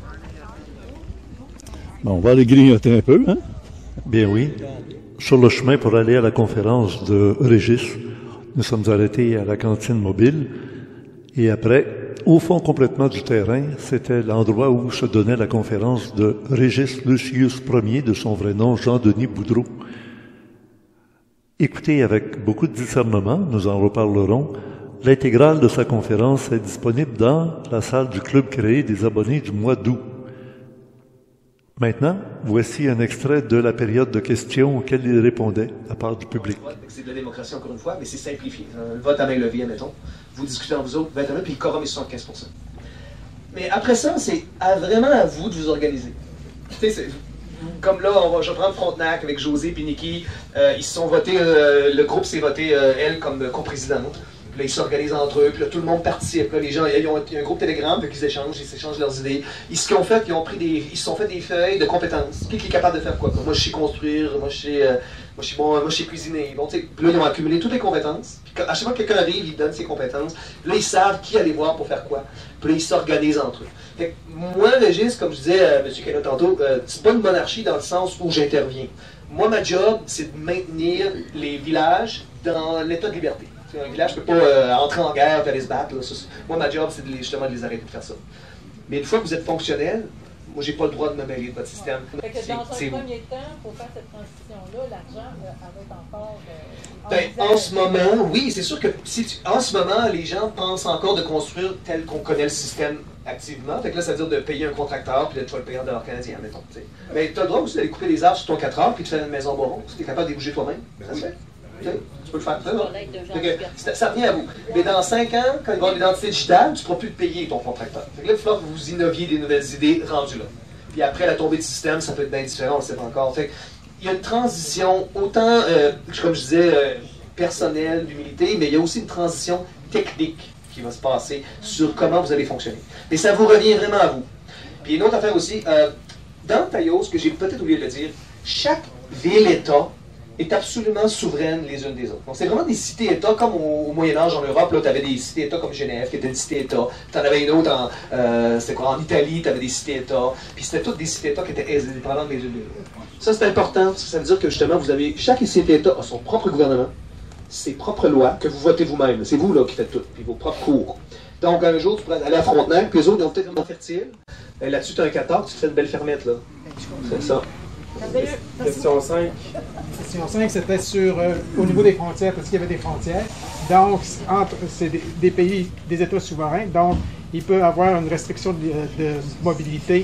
Bon, on va aller grignoter un peu, hein? Bien oui. Sur le chemin pour aller à la conférence de Régis, nous sommes arrêtés à la cantine mobile. Et après, au fond complètement du terrain, c'était l'endroit où se donnait la conférence de Régis Lucius Ier, de son vrai nom Jean-Denis Boudreau. Écoutez avec beaucoup de discernement, nous en reparlerons. L'intégrale de sa conférence est disponible dans la salle du club créé des abonnés du mois d'août. Maintenant, voici un extrait de la période de questions auxquelles il répondait, de la part du public. C'est de la démocratie, encore une fois, mais c'est simplifié. Un vote à main levée, admettons. Vous discutez entre vous autres, 21, puis le quorum est 75%. Mais après ça, c'est vraiment à vous de vous organiser. Tu sais, comme là, je vais prendre Frontenac avec José et Niki. Ils se sont votés, le groupe s'est voté, elle, comme coprésidente. Puis là, ils s'organisent entre eux, puis là, tout le monde participe. Là, les gens, il y a un groupe Telegram, puis ils s'échangent leurs idées. Ce qu'ils ont fait, ils se sont fait des feuilles de compétences. Qui est capable de faire quoi? Moi, je sais construire, moi, je sais cuisiner. Bon, puis là, ils ont accumulé toutes les compétences. Puis à chaque fois que quelqu'un arrive, ils donnent ses compétences. Puis là, ils savent qui aller voir pour faire quoi. Puis là, ils s'organisent entre eux. Fait que moi, Régis, comme je disais à M. Kena tantôt, c'est pas une monarchie dans le sens où j'interviens. Moi, ma job, c'est de maintenir les villages dans l'état de liberté. Un village ne peut pas entrer en guerre et aller se battre. Là. Moi, ma job, c'est justement de les arrêter de faire ça. Mais une fois que vous êtes fonctionnel, moi, j'ai pas le droit de me mêler de votre système. Fait que dans un premier temps, pour faire cette transition-là, l'argent va être encore... en ce moment, oui, c'est sûr que en ce moment, les gens pensent encore de construire tel qu'on connaît le système activement. Fait que là, ça veut dire de payer un contracteur puis de le payer en dollars canadiens, mettons. Mais tu as le droit aussi d'aller couper des arbres sur ton 4 heures puis de faire une maison boron. Si tu es capable de les bouger toi-même, ça se fait. Tu peux le faire. Ça revient à vous. Mais dans 5 ans, quand il va y avoir l'identité digitale, tu ne pourras plus te payer ton contracteur. Fait que là, il va falloir que vous innoviez des nouvelles idées rendues là. Puis après la tombée du système, ça peut être bien différent, on ne le sait pas encore. Fait il y a une transition autant, comme je disais, personnelle, d'humilité, mais il y a aussi une transition technique qui va se passer sur comment vous allez fonctionner. Mais ça vous revient vraiment à vous. Puis une autre affaire aussi, dans Taillot, ce que j'ai peut-être oublié de le dire, chaque ville-État est absolument souveraine les unes des autres. Donc c'est vraiment des cités-États, comme au Moyen-Âge en Europe, là, tu avais des cités-États comme Genève, qui était une cité-État. Tu en avais une autre en Italie, tu avais des cités-États. Puis c'était toutes des cités-États qui étaient indépendantes les unes des autres. Ça, c'est important, parce que ça veut dire que justement, chaque cité-État a son propre gouvernement, ses propres lois, que vous votez vous-même. C'est vous là qui faites tout, puis vos propres cours. Donc un jour, tu pourrais aller à Frontenac, puis les autres, ils ont peut-être vraiment fertile. Là-dessus, tu as un 14, tu te fais une belle fermette, là. C'est ça. Question 5. Question 5, c'était sur au niveau des frontières, parce qu'il y avait des frontières. Donc, c'est des pays, des États souverains. Donc, il peut y avoir une restriction de mobilité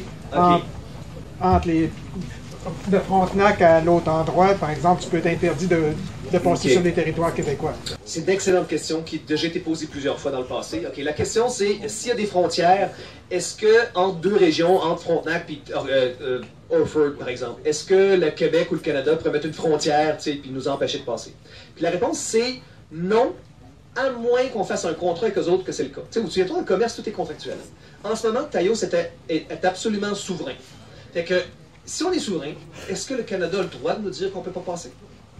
entre les. De Frontenac à l'autre endroit, par exemple, tu peux être interdit de passer sur les territoires québécois. C'est une excellente question qui a déjà été posée plusieurs fois dans le passé. Okay, la question, c'est s'il y a des frontières, est-ce que entre deux régions, entre Frontenac et Orford, par exemple, est-ce que le Québec ou le Canada pourraient mettre une frontière puis nous empêcher de passer? Puis la réponse, c'est non, à moins qu'on fasse un contrat avec eux autres que c'est le cas. Vous savez, dans le commerce, tout est contractuel. En ce moment, Taillot est absolument souverain. Fait que, si on est souverain, est-ce que le Canada a le droit de nous dire qu'on ne peut pas passer?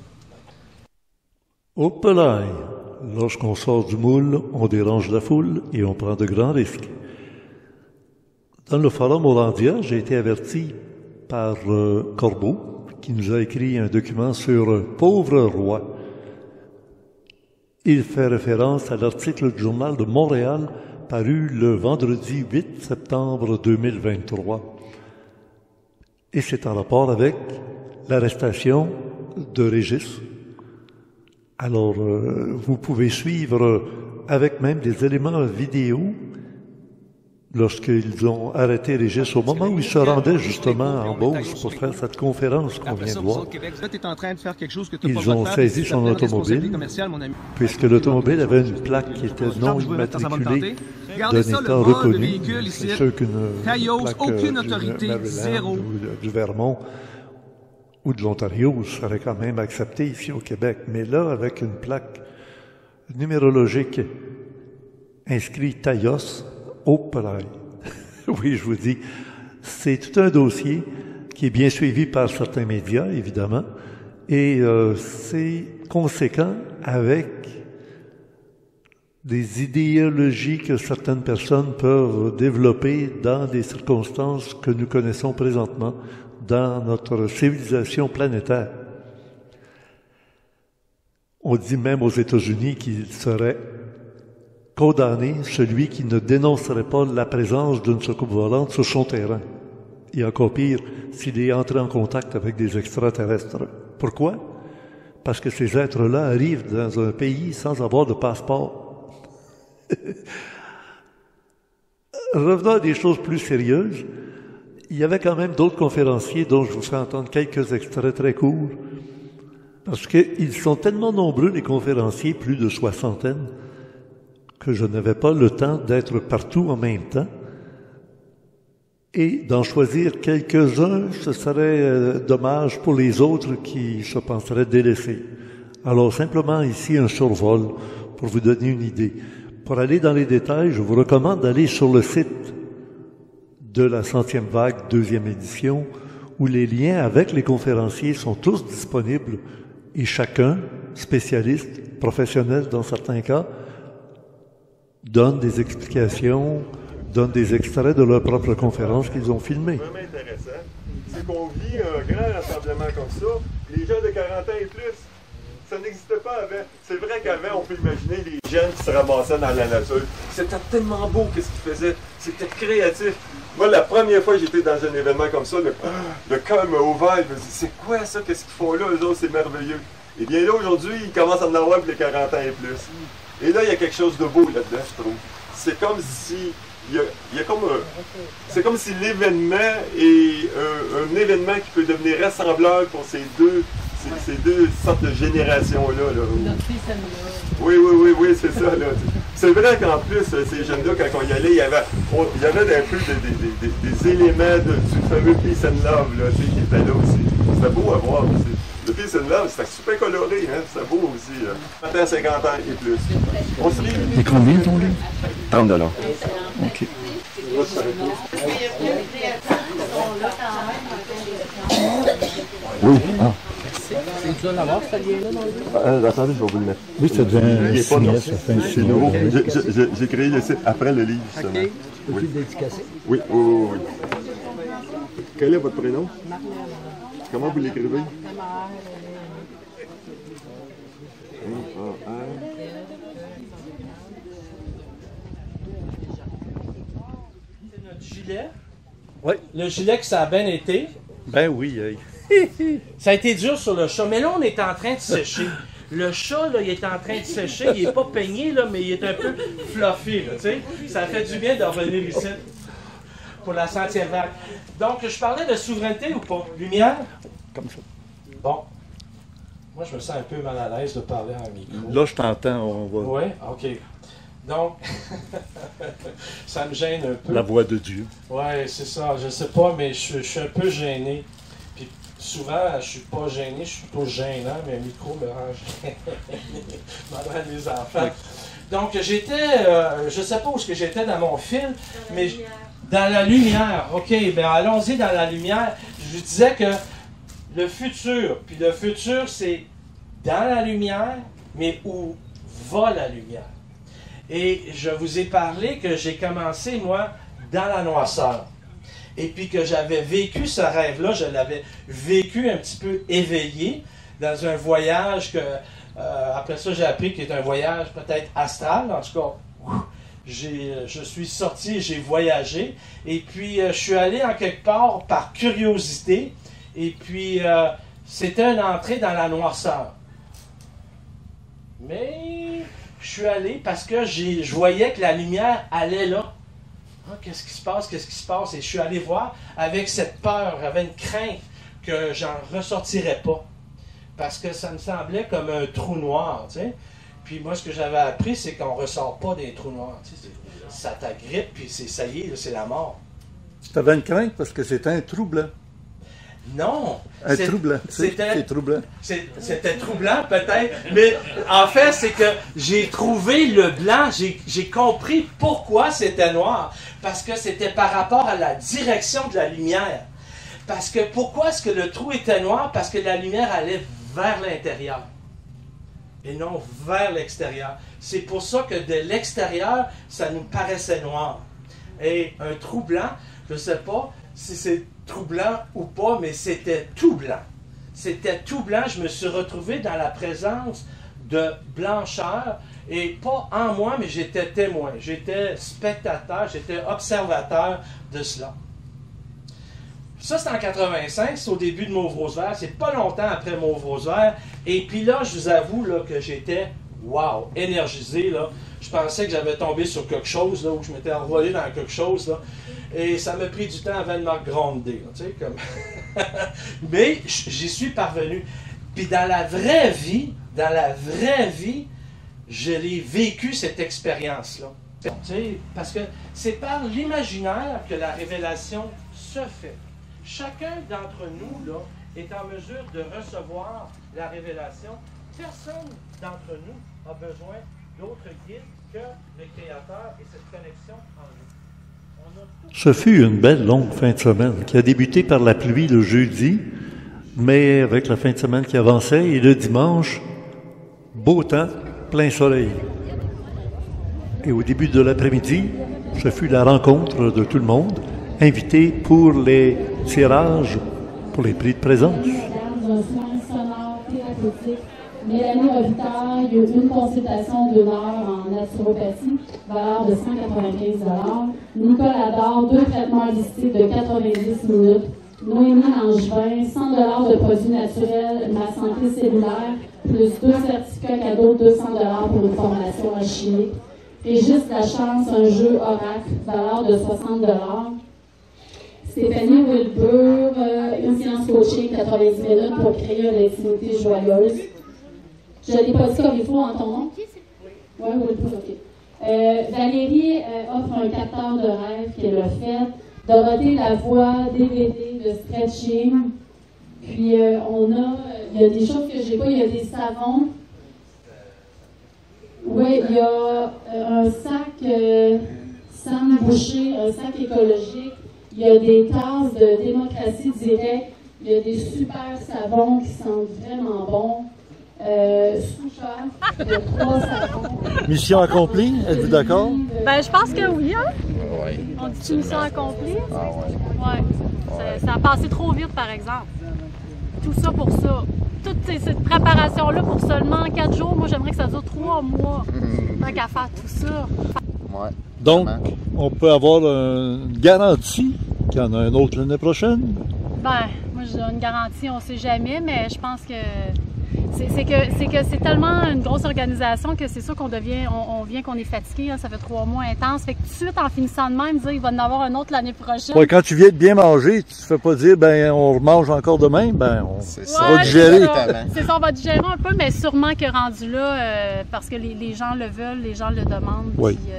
Au pelaille, lorsqu'on sort du moule, on dérange la foule et on prend de grands risques. Dans le forum Hollandia, j'ai été averti par Corbeau, qui nous a écrit un document sur « Pauvre roi ». Il fait référence à l'article du Journal de Montréal paru le vendredi 8 septembre 2023. Et c'est en rapport avec l'arrestation de Régis. Alors, vous pouvez suivre avec même des éléments vidéo lorsqu'ils ont arrêté Régis, au moment où il se rendait justement en Beauce pour faire cette conférence qu'on vient de voir, ils ont saisi son automobile, puisque l'automobile avait une plaque qui était non immatriculée d'un État reconnu. C'est sûr qu'une plaque du Maryland ou du Vermont ou de l'Ontario serait quand même acceptée ici au Québec. Mais là, avec une plaque numérologique inscrite Taillos, au Praille. Oui, je vous dis, c'est tout un dossier qui est bien suivi par certains médias, évidemment, et c'est conséquent avec des idéologies que certaines personnes peuvent développer dans des circonstances que nous connaissons présentement dans notre civilisation planétaire. On dit même aux États-Unis qu'il serait condamné celui qui ne dénoncerait pas la présence d'une soucoupe volante sur son terrain. Et encore pire, s'il est entré en contact avec des extraterrestres. Pourquoi? Parce que ces êtres-là arrivent dans un pays sans avoir de passeport. Revenons à des choses plus sérieuses. Il y avait quand même d'autres conférenciers dont je vous ferai entendre quelques extraits très courts. Parce qu'ils sont tellement nombreux, les conférenciers, plus de soixantaine, que je n'avais pas le temps d'être partout en même temps. Et d'en choisir quelques-uns, ce serait dommage pour les autres qui se penseraient délaissés. Alors, simplement ici, un survol pour vous donner une idée. Pour aller dans les détails, je vous recommande d'aller sur le site de la 100e vague, 2e édition, où les liens avec les conférenciers sont tous disponibles et chacun, spécialiste, professionnel dans certains cas, donne des explications, donne des extraits de leur propre conférence qu'ils ont filmées. Ce qui est vraiment intéressant, c'est qu'on vit un grand rassemblement comme ça, les gens de 40 ans et plus, ça n'existait pas avant. C'est vrai qu'avant, on peut imaginer les jeunes qui se ramassaient dans la nature. C'était tellement beau qu'est-ce qu'ils faisaient, c'était créatif. Moi, la première fois que j'étais dans un événement comme ça, le cœur m'a ouvert, je me dis, c'est quoi ça, qu'est-ce qu'ils font là, eux autres, c'est merveilleux. Et bien là, aujourd'hui, ils commencent à en avoir pour les 40 ans et plus. Et là, il y a quelque chose de beau là-dedans, je trouve. C'est comme si... c'est comme si l'événement est un événement qui peut devenir rassembleur pour ces deux sortes de générations-là. Notre fils aime Oui, c'est ça. C'est vrai qu'en plus, ces jeunes-là, quand on y allait, il y avait un peu des éléments du fameux Peace and Love là, qui était là aussi. C'était beau à voir aussi. Le Peace and Love, c'était super coloré, hein? C'était beau aussi. 50 ans et plus. On se lit. Et combien ton livre? 30 $. OK. Oui. Ah. C'est dur d'avoir ce lien-là dans le livre? Attendez, je vais vous le mettre. Oui, ça devient signé, ça fait un C'est nouveau. J'ai créé le site après le livre, justement. OK. Oui. Peux-tu le dédicacer? Oui. Quel est votre prénom? Comment vous l'écrivez? C'est notre gilet. Oui. Le gilet que ça a bien été. Ben oui. Ça a été dur sur le chat, mais là, on est en train de sécher. Le chat, là, il est en train de sécher. Il n'est pas peigné, là, mais il est un peu fluffy. Là, tu sais. Ça fait du bien de revenir ici pour la 100e vague. Donc, je parlais de souveraineté ou pas? Lumière? Comme ça. Bon. Moi, je me sens un peu mal à l'aise de parler en micro. Là, je t'entends. On va... Oui, OK. Donc, ça me gêne un peu. La voix de Dieu. Oui, c'est ça. Je sais pas, mais je suis un peu gêné. Puis souvent, je suis pas gêné, je suis plutôt gênant, mais le micro me rend gêné. M'en à mes enfants. Donc, j'étais, je sais pas où est-ce que j'étais dans mon fil, mais dans la lumière. OK, bien allons-y dans la lumière. Je vous disais que le futur, puis le futur, c'est dans la lumière, mais où va la lumière? Et je vous ai parlé que j'ai commencé, moi, dans la noirceur. Et puis que j'avais vécu ce rêve-là, je l'avais vécu un petit peu éveillé dans un voyage que, après ça, j'ai appris qu'il est un voyage peut-être astral, en tout cas. Je suis sorti, j'ai voyagé, et puis je suis allé en quelque part par curiosité, et puis c'était une entrée dans la noirceur. Mais je suis allé parce que je voyais que la lumière allait là. Ah, qu'est-ce qui se passe? Qu'est-ce qui se passe? Et je suis allé voir avec cette peur, avec une crainte que j'en ressortirais pas. Parce que ça me semblait comme un trou noir, tu sais. Puis moi, ce que j'avais appris, c'est qu'on ne ressort pas des trous noirs. Tu sais, ça t'agrippe, puis ça y est, c'est la mort. Tu avais une crainte parce que c'était un trou blanc. Non! Un trou blanc. C'est troublant. C'était troublant, peut-être, mais en fait, c'est que j'ai trouvé le blanc, j'ai compris pourquoi c'était noir. Parce que c'était par rapport à la direction de la lumière. Parce que pourquoi est-ce que le trou était noir? Parce que la lumière allait vers l'intérieur et non vers l'extérieur. C'est pour ça que de l'extérieur, ça nous paraissait noir. Et un trou blanc, je ne sais pas si c'est troublant ou pas, mais c'était tout blanc. C'était tout blanc. Je me suis retrouvé dans la présence de blancheur, et pas en moi, mais j'étais témoin. J'étais spectateur, j'étais observateur de cela. Ça, c'est en 85, c'est au début de Mauve Rose Vert. C'est pas longtemps après Mauve Rose Vert. Et puis là, je vous avoue là, que j'étais, wow, énergisé. Là. Je pensais que j'avais tombé sur quelque chose, là, ou que je m'étais envolé dans quelque chose. Là. Et ça m'a pris du temps avant de me gronder. Tu sais, comme... Mais j'y suis parvenu. Puis dans la vraie vie, je l'ai vécu, cette expérience-là. Tu sais, parce que c'est par l'imaginaire que la révélation se fait. Chacun d'entre nous là, est en mesure de recevoir la révélation. Personne d'entre nous a besoin d'autre guide que le Créateur et cette connexion en nous. Ce fut une belle longue fin de semaine qui a débuté par la pluie le jeudi, mais avec la fin de semaine qui avançait, et le dimanche, beau temps, plein soleil. Et au début de l'après-midi, ce fut la rencontre de tout le monde, invité pour les tirages, pour les prix de présence. Mélanie Robitaille, il y a eu une consultation d'1 heure en naturopathie, valeur de 195 $. Nicole Adore, 2 traitements holistiques de 90 minutes. Noémie Langevin, 100 $ de produits naturels, ma santé cellulaire, plus 2 certificats cadeaux, 200 $ pour une formation alchimique. Régis Lachance, un jeu oracle, valeur de 60 $. Stéphanie Wilbur, une séance coaching 90 minutes pour créer une intimité joyeuse. Je ne l'ai pas dit comme il faut en ton nom. Oui, Wilbur, ok. Valérie offre un capteur de rêve qu'elle a fait. Dorothée Lavoie, DVD de stretching. Puis il y a des choses que je n'ai pas, il y a des savons. Oui, il y a un sac Sam Boucher, un sac écologique. Il y a des tasses de démocratie directe. Il y a des super savons qui sentent vraiment bons. Sous-chef, il y a 3 savons. Mission accomplie, êtes-vous d'accord? Ben, je pense que oui, hein? Oui. On dit mission accomplie? Ah oui. Ouais. Ça a passé trop vite, par exemple. Tout ça pour ça. Toute cette préparation-là pour seulement 4 jours, moi, j'aimerais que ça dure 3 mois. Tant qu'à faire tout ça. Ouais. Donc, on peut avoir une garantie qu'il y en a un autre l'année prochaine? Ben, moi, j'ai une garantie, on ne sait jamais, mais je pense que c'est tellement une grosse organisation que c'est sûr qu'on devient, on vient qu'on est fatigué, hein, ça fait 3 mois intenses. Fait que tout de suite, en finissant de même, dire il va en avoir un autre l'année prochaine. Ouais, quand tu viens de bien manger, tu te fais pas dire ben on remange encore demain, ben on va digérer. C'est ça, on va digérer un peu, mais sûrement que rendu là, parce que les gens le veulent, les gens le demandent. Oui. Puis,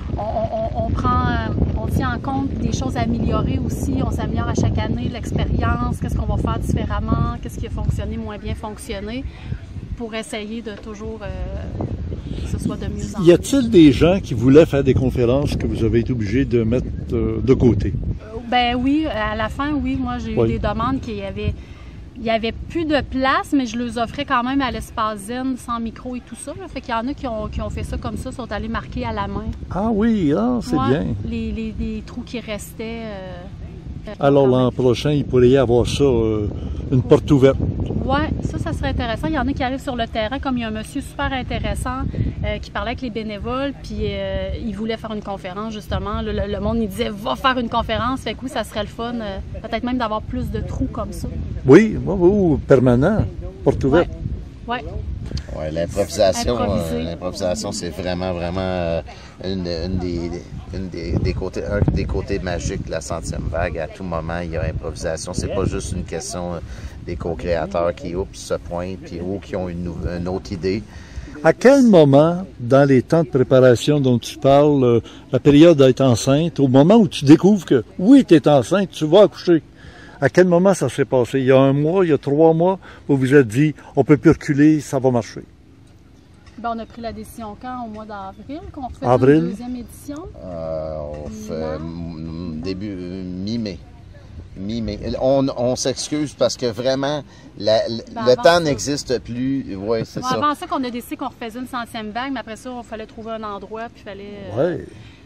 on tient en compte des choses à améliorer aussi. On s'améliore à chaque année, l'expérience, qu'est-ce qu'on va faire différemment, qu'est-ce qui a fonctionné, moins bien fonctionné, pour essayer de toujours que ce soit de mieux en mieux. Y a-t-il des gens qui voulaient faire des conférences que vous avez été obligé de mettre de côté? Ben oui, à la fin, oui. Moi, j'ai eu des demandes qui avaient... Il n'y avait plus de place, mais je les offrais quand même à l'espace zen, sans micro et tout ça. Là. Fait qu'il y en a qui ont fait ça comme ça, sont allés marquer à la main. Ah oui, c'est bien. Les trous qui restaient. Alors l'an prochain, il pourrait y avoir ça, une porte ouverte. Oui, ça serait intéressant. Il y en a qui arrivent sur le terrain, comme il y a un monsieur super intéressant qui parlait avec les bénévoles, puis il voulait faire une conférence, justement. Le monde, il disait, va faire une conférence. Fait que oui, ça serait le fun, peut-être même d'avoir plus de trous comme ça. Oui, permanent, porte ouverte. Oui. Ouais, l'improvisation, c'est vraiment un des côtés magiques de la 100e vague. À tout moment, il y a improvisation. C'est pas juste une question des co-créateurs qui se pointent puis qui ont une autre idée. À quel moment, dans les temps de préparation dont tu parles, la période d'être enceinte, au moment où tu découvres que oui, tu es enceinte, tu vas accoucher, à quel moment ça s'est passé? Il y a 1 mois, il y a 3 mois, vous vous êtes dit, on peut plus reculer, ça va marcher? Ben, on a pris la décision quand? Au mois d'avril, qu'on refait une deuxième édition? On fait mi-mai. On s'excuse parce que vraiment, le temps n'existe plus. Ouais, c'est ça. Avant ça, qu'on a décidé qu'on refaisait une 100e vague, mais après ça, il fallait trouver un endroit, puis il fallait...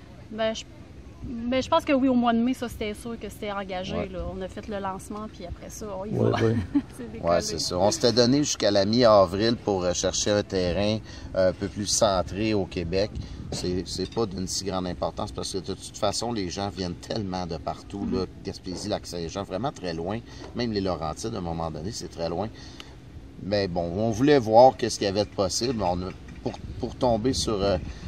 je pense que oui, au mois de mai, ça, c'était sûr que c'était engagé. Ouais. Là. On a fait le lancement, puis après ça, on y va. Oui, c'est ça. On s'était donné jusqu'à la mi-avril pour chercher un terrain un peu plus centré au Québec. C'est pas d'une si grande importance parce que de toute façon, les gens viennent tellement de partout, là, Gaspésie, Lac-Saint-Jean, vraiment très loin. Même les Laurentides, à un moment donné, c'est très loin. Mais bon, on voulait voir qu'est-ce qu'il y avait de possible. Pour tomber sur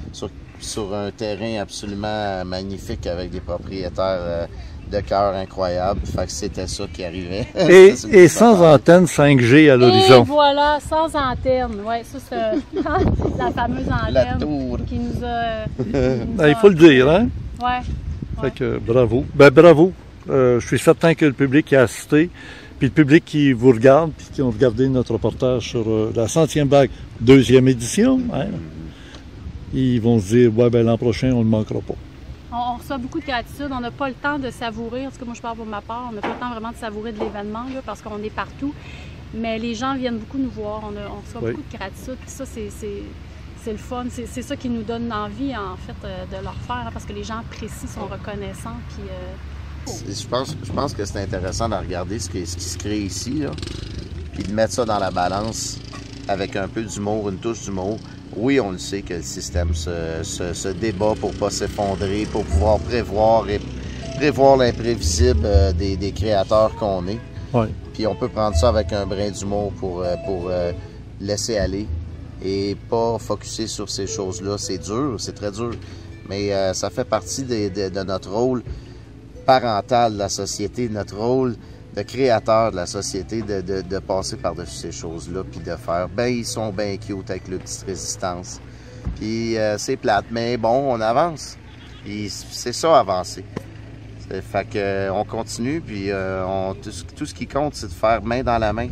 un terrain absolument magnifique avec des propriétaires de cœur incroyables. Fait que c'était ça qui arrivait. Et sans antenne 5G à l'horizon. Et voilà, sans antenne. Oui, ça c'est la fameuse antenne la tour. Qui nous a... Il faut le dire, hein? Oui. Fait que bravo. Ben bravo. Je suis certain que le public qui a assisté, puis le public qui vous regarde, puis qui ont regardé notre reportage sur la 100e vague, 2e édition, hein? Ils vont se dire, ouais, ben l'an prochain, on ne le manquera pas. On reçoit beaucoup de gratitude, on n'a pas le temps de savourer, en tout cas moi je parle pour ma part, on n'a pas le temps vraiment de savourer de l'événement parce qu'on est partout, mais les gens viennent beaucoup nous voir, on reçoit beaucoup de gratitude, puis ça c'est le fun, c'est ça qui nous donne envie en fait de leur faire, parce que les gens apprécient, sont reconnaissants, puis... Je pense que c'est intéressant de regarder ce qui se crée ici, là, puis de mettre ça dans la balance avec un peu d'humour, une touche d'humour. Oui, on le sait que le système se débat pour ne pas s'effondrer, pour pouvoir prévoir l'imprévisible des créateurs qu'on est. Ouais. Puis on peut prendre ça avec un brin d'humour pour laisser aller et pas focusser sur ces choses-là. C'est dur, c'est très dur, mais ça fait partie de notre rôle parental de la société, notre rôle de créateur de la société, de passer par-dessus ces choses-là, puis de faire, ils sont bien cute avec leur petite résistance. Puis c'est plate, mais bon, on avance. Puis c'est ça, avancer. Fait que on continue, puis tout ce qui compte, c'est de faire main dans la main.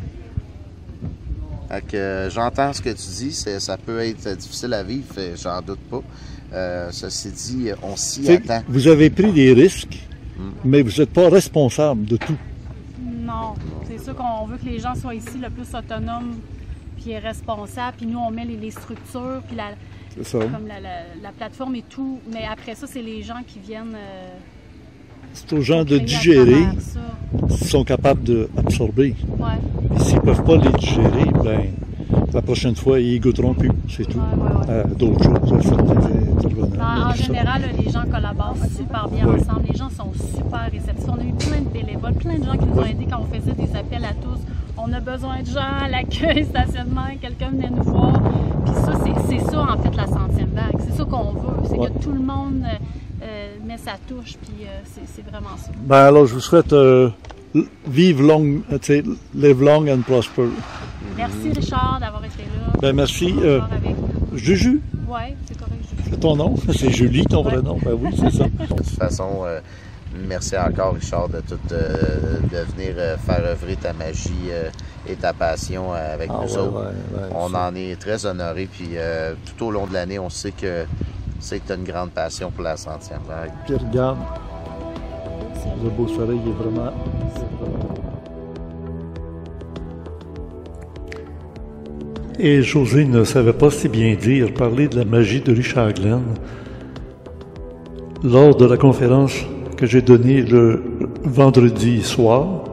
Fait que j'entends ce que tu dis, ça peut être difficile à vivre, j'en doute pas. Ceci dit, on s'y attend. Vous avez pris des risques, mais vous n'êtes pas responsable de tout. Non, c'est sûr qu'on veut que les gens soient ici le plus autonomes puis responsables. Puis nous, on met les structures, puis comme la plateforme et tout. Mais après ça, c'est les gens qui viennent... c'est aux gens de digérer s'ils sont capables d'absorber. Ouais. Et s'ils ne peuvent pas les digérer, la prochaine fois, ils goûteront plus, c'est tout. D'autres choses, en général, les gens collaborent super bien ensemble. Les gens sont super réceptifs. On a eu plein de bénévoles, plein de gens qui nous ont aidés quand on faisait des appels à tous. On a besoin de gens à l'accueil, stationnement, quelqu'un venait nous voir. Puis ça, c'est ça en fait la 100e vague. C'est ça qu'on veut. C'est que tout le monde met sa touche, puis c'est vraiment ça. Alors, je vous souhaite live long and prosper. Merci Richard d'avoir été là. Merci. Juju? Oui, c'est correct, Juju. C'est ton nom? C'est Julie, ton vrai nom? Ben oui, c'est ça. De toute façon, merci encore, Richard, de venir faire œuvrer ta magie et ta passion avec nous autres. On en est très honorés, puis tout au long de l'année, on sait que tu as une grande passion pour la 100e vague. Puis regarde, le beau soleil est vraiment... Et José ne savait pas si bien dire, parler de la magie de Richard Glenn. Lors de la conférence que j'ai donnée le vendredi soir,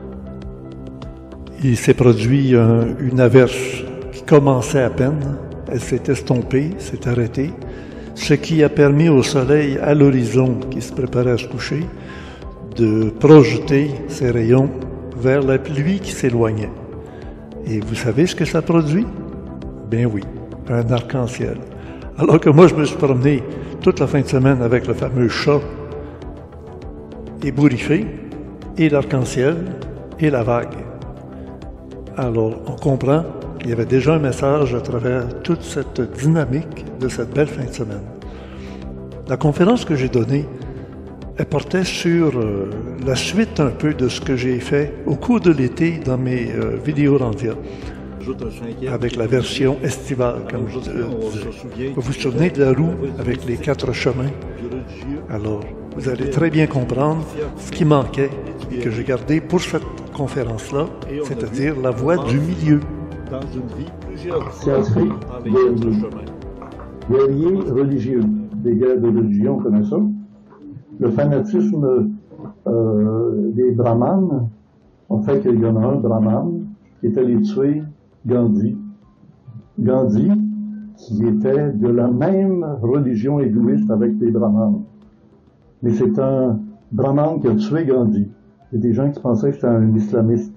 il s'est produit une averse qui commençait à peine. Elle s'est estompée, s'est arrêtée, ce qui a permis au soleil à l'horizon qui se préparait à se coucher de projeter ses rayons vers la pluie qui s'éloignait. Et vous savez ce que ça produit? Ben oui, un arc-en-ciel. Alors que moi, je me suis promené toute la fin de semaine avec le fameux chat ébouriffé, et l'arc-en-ciel, et la vague. Alors, on comprend qu'il y avait déjà un message à travers toute cette dynamique de cette belle fin de semaine. La conférence que j'ai donnée, elle portait sur la suite un peu de ce que j'ai fait au cours de l'été dans mes vidéos Randia, avec la version estivale, comme je disais. Vous vous souvenez de la roue avec les 4 chemins? Alors, vous allez très bien comprendre ce qui manquait et que j'ai gardé pour cette conférence-là, c'est-à-dire la voie du milieu. Dans une vie, plusieurs scientifiques, guerriers religieux, des guerres de religion comme ça. Le fanatisme des brahmanes ont fait qu'il y en a un brahmane qui est allé tuer Gandhi. Gandhi, qui était de la même religion hindouiste avec les brahmanes. Mais c'est un brahmane qui a tué Gandhi. Il y a des gens qui pensaient que c'était un islamiste.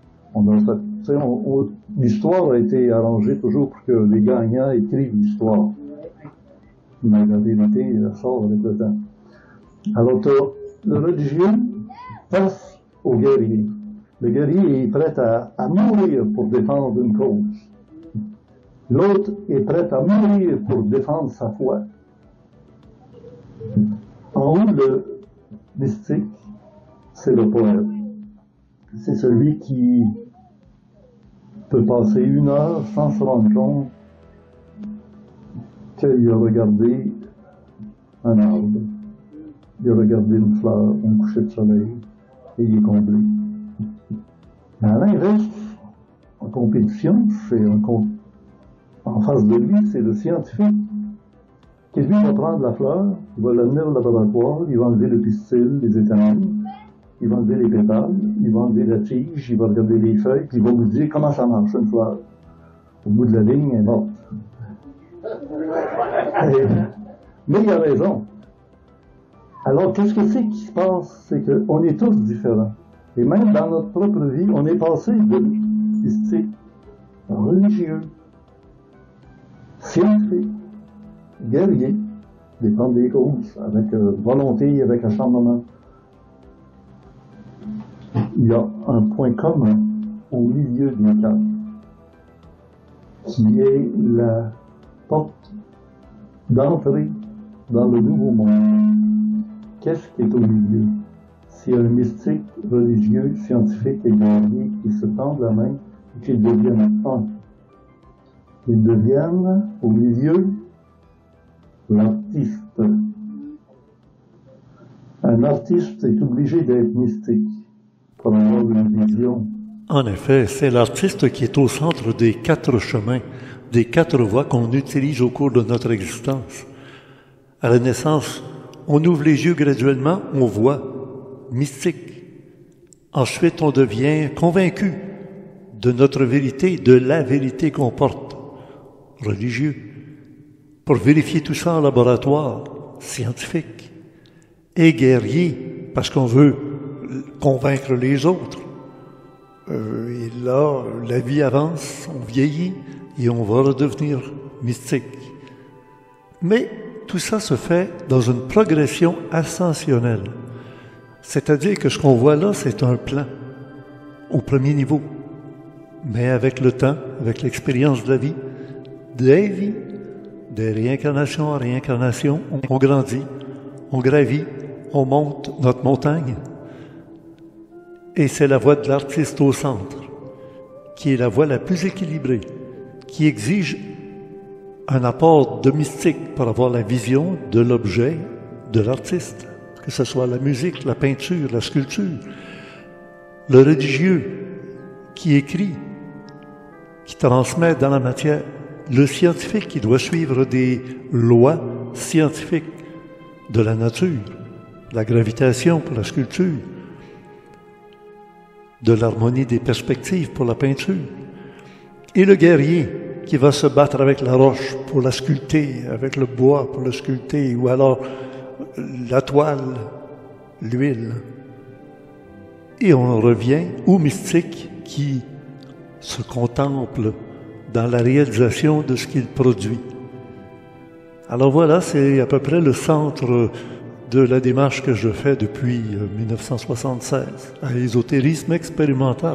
L'histoire a été arrangée toujours pour que les gagnants écrivent l'histoire. Mais la vérité sort avec le temps. Alors, le religieux face au guerrier. Le guerrier est prêt à mourir pour défendre une cause. L'autre est prêt à mourir pour défendre sa foi. En haut, le mystique, c'est le poète. C'est celui qui peut passer 1 heure sans se rendre compte qu'il a regardé un arbre, il a regardé une fleur, un coucher de soleil, et il est comblé. Mais à l'inverse, en compétition, en face de lui, c'est le scientifique qui lui va prendre la fleur, il va l'amener au laboratoire, il va enlever le pistil, les étamines, il va enlever les pétales, il va enlever la tige, il va regarder les feuilles, puis il va vous dire comment ça marche une fleur. Au bout de la ligne, elle est morte. Mais il a raison. Alors, qu'est-ce que c'est qui se passe? C'est qu'on est tous différents. Et même dans notre propre vie, on est passé de mystique, religieux, scientifique, guerrier, dépend des causes, avec volonté, avec acharnement. Il y a un point commun au milieu des 4, qui est la porte d'entrée dans le nouveau monde. Qu'est-ce qui est au milieu? S'il y a un mystique, religieux, scientifique et guerrier qui se tendent la main et qu'ils deviennent un. Ils deviennent, au milieu, l'artiste. Un artiste est obligé d'être mystique pour avoir une vision. En effet, c'est l'artiste qui est au centre des 4 chemins, des 4 voies qu'on utilise au cours de notre existence. À la naissance, on ouvre les yeux graduellement, on voit, mystique. Ensuite, on devient convaincu de notre vérité, de la vérité qu'on porte, religieux. Pour vérifier tout ça en laboratoire, scientifique. Et guerrier, parce qu'on veut convaincre les autres. Et là, la vie avance, on vieillit et on va redevenir mystique. Mais tout ça se fait dans une progression ascensionnelle. C'est-à-dire que ce qu'on voit là, c'est un plan au premier niveau. Mais avec le temps, avec l'expérience de la vie, des vies, de réincarnation en réincarnation, on grandit, on gravit, on monte notre montagne. Et c'est la voie de l'artiste au centre, qui est la voie la plus équilibrée, qui exige un apport de mystique pour avoir la vision de l'objet de l'artiste, que ce soit la musique, la peinture, la sculpture. Le religieux qui écrit, qui transmet dans la matière. Le scientifique qui doit suivre des lois scientifiques de la nature, la gravitation pour la sculpture, de l'harmonie des perspectives pour la peinture. Et le guerrier qui va se battre avec la roche pour la sculpter, avec le bois pour le sculpter, ou alors la toile, l'huile. Et on revient au mystique qui se contemple dans la réalisation de ce qu'il produit. Alors voilà, c'est à peu près le centre de la démarche que je fais depuis 1976, à l'ésotérisme expérimental.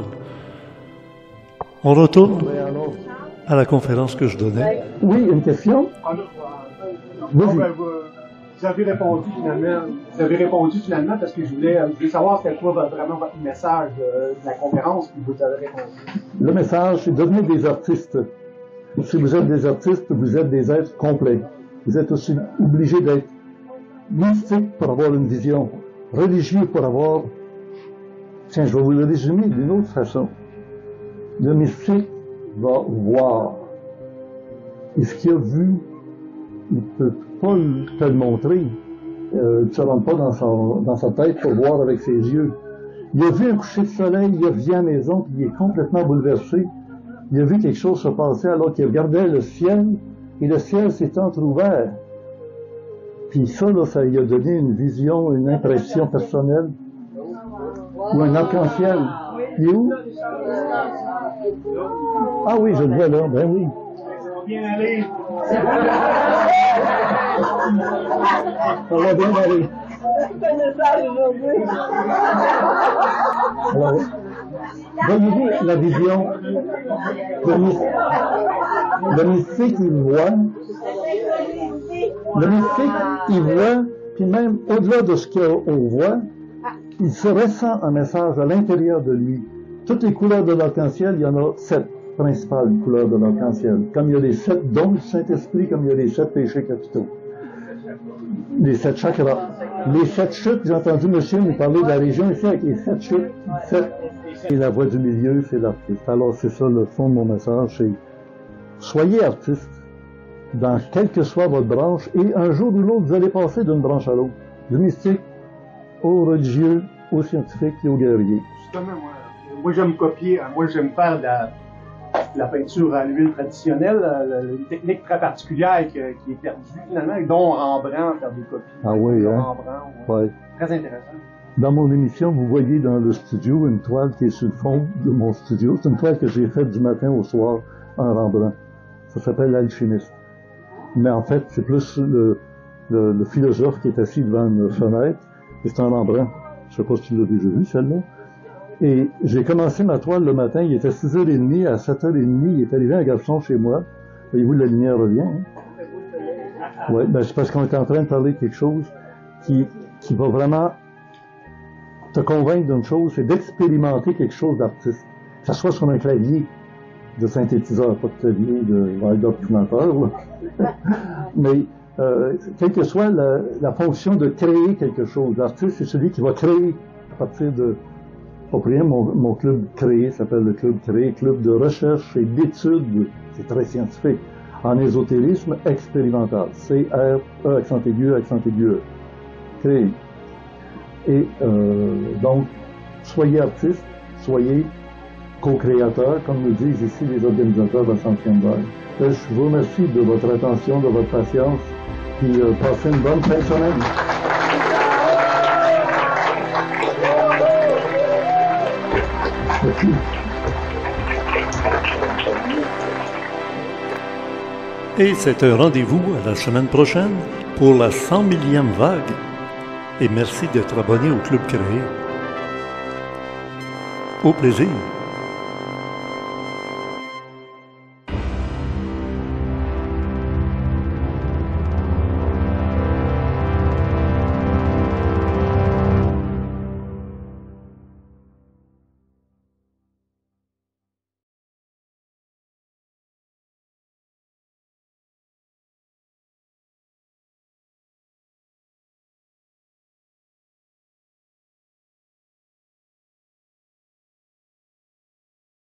On retourne à la conférence que je donnais. Oui, une question? Vous avez répondu finalement parce que je voulais savoir c'était quoi vraiment votre message de la conférence, puis vous avez répondu. Le message, c'est devenir des artistes. Si vous êtes des artistes, vous êtes des êtres complets. Vous êtes aussi obligés d'être mystiques pour avoir une vision, religieux pour avoir... Tiens, je vais vous le résumer d'une autre façon. Le mystique va voir. Et ce qu'il a vu, il ne peut pas te le montrer. Tu ne rentres pas dans sa tête pour voir avec ses yeux. Il a vu un coucher de soleil, il a vu à la maison, puis il est complètement bouleversé. Il a vu quelque chose se passer alors qu'il regardait le ciel, et le ciel s'est entrouvert. Puis ça, là, ça lui a donné une vision, une impression personnelle. Ou un arc-en-ciel. Il est où? Ah oui, je le vois là, ben oui. Bien aller. Ça va bien aller. Alors, voyez-vous la vision? Le mystique, il voit. Le mystique, il voit, puis même au-delà de ce qu'on voit, il se ressent un message à l'intérieur de lui. Toutes les couleurs de l'arc-en-ciel, il y en a 7 principales couleurs de l'arc-en-ciel. Comme il y a les 7 dons du Saint-Esprit, comme il y a les 7 péchés capitaux. Les 7 chakras. Les 7 chutes, j'ai entendu monsieur nous parler de la région ici avec les 7 chutes. 7. Et la voie du milieu, c'est l'artiste. Alors c'est ça le fond de mon message, c'est soyez artiste dans quelle que soit votre branche, et un jour ou l'autre, vous allez passer d'une branche à l'autre. Du mystique au religieux, au scientifique et au guerrier. Justement, moi j'aime copier, moi j'aime faire de la peinture à l'huile traditionnelle, une technique très particulière qui est perdue finalement, dont Rembrandt faire des copies. Ah oui, hein? Rembrandt, très intéressant. Dans mon émission, vous voyez dans le studio une toile qui est sur le fond de mon studio. C'est une toile que j'ai faite du matin au soir en Rembrandt. Ça s'appelle l'alchimiste. Mais en fait, c'est plus le philosophe qui est assis devant une fenêtre. Et c'est un Rembrandt. Je sais pas si tu l'as déjà vu, celle-là. Et j'ai commencé ma toile le matin. Il était 6h30. À 7h30, il est arrivé un garçon chez moi. Voyez-vous, la lumière revient. Hein? Ouais, ben c'est parce qu'on est en train de parler de quelque chose qui va vraiment te convaincre d'une chose, c'est d'expérimenter quelque chose d'artiste. Que ce soit sur un clavier de synthétiseur, pas de clavier d'ordinateur, mais quelle que soit la fonction de créer quelque chose. L'artiste, c'est celui qui va créer à partir de... Pour rien, mon club créé s'appelle le Club Créé, club de recherche et d'études, c'est très scientifique, en ésotérisme expérimental. C-R-E, accent aigu, E. Créé. Et donc, soyez artiste, soyez co-créateur, comme nous disent ici les organisateurs de la 100e vague. Je vous remercie de votre attention, de votre patience, puis passez une bonne fin de semaine. Merci. Et c'est un rendez-vous à la semaine prochaine pour la 100 millième vague. Et merci d'être abonné au Club Créé. Au plaisir.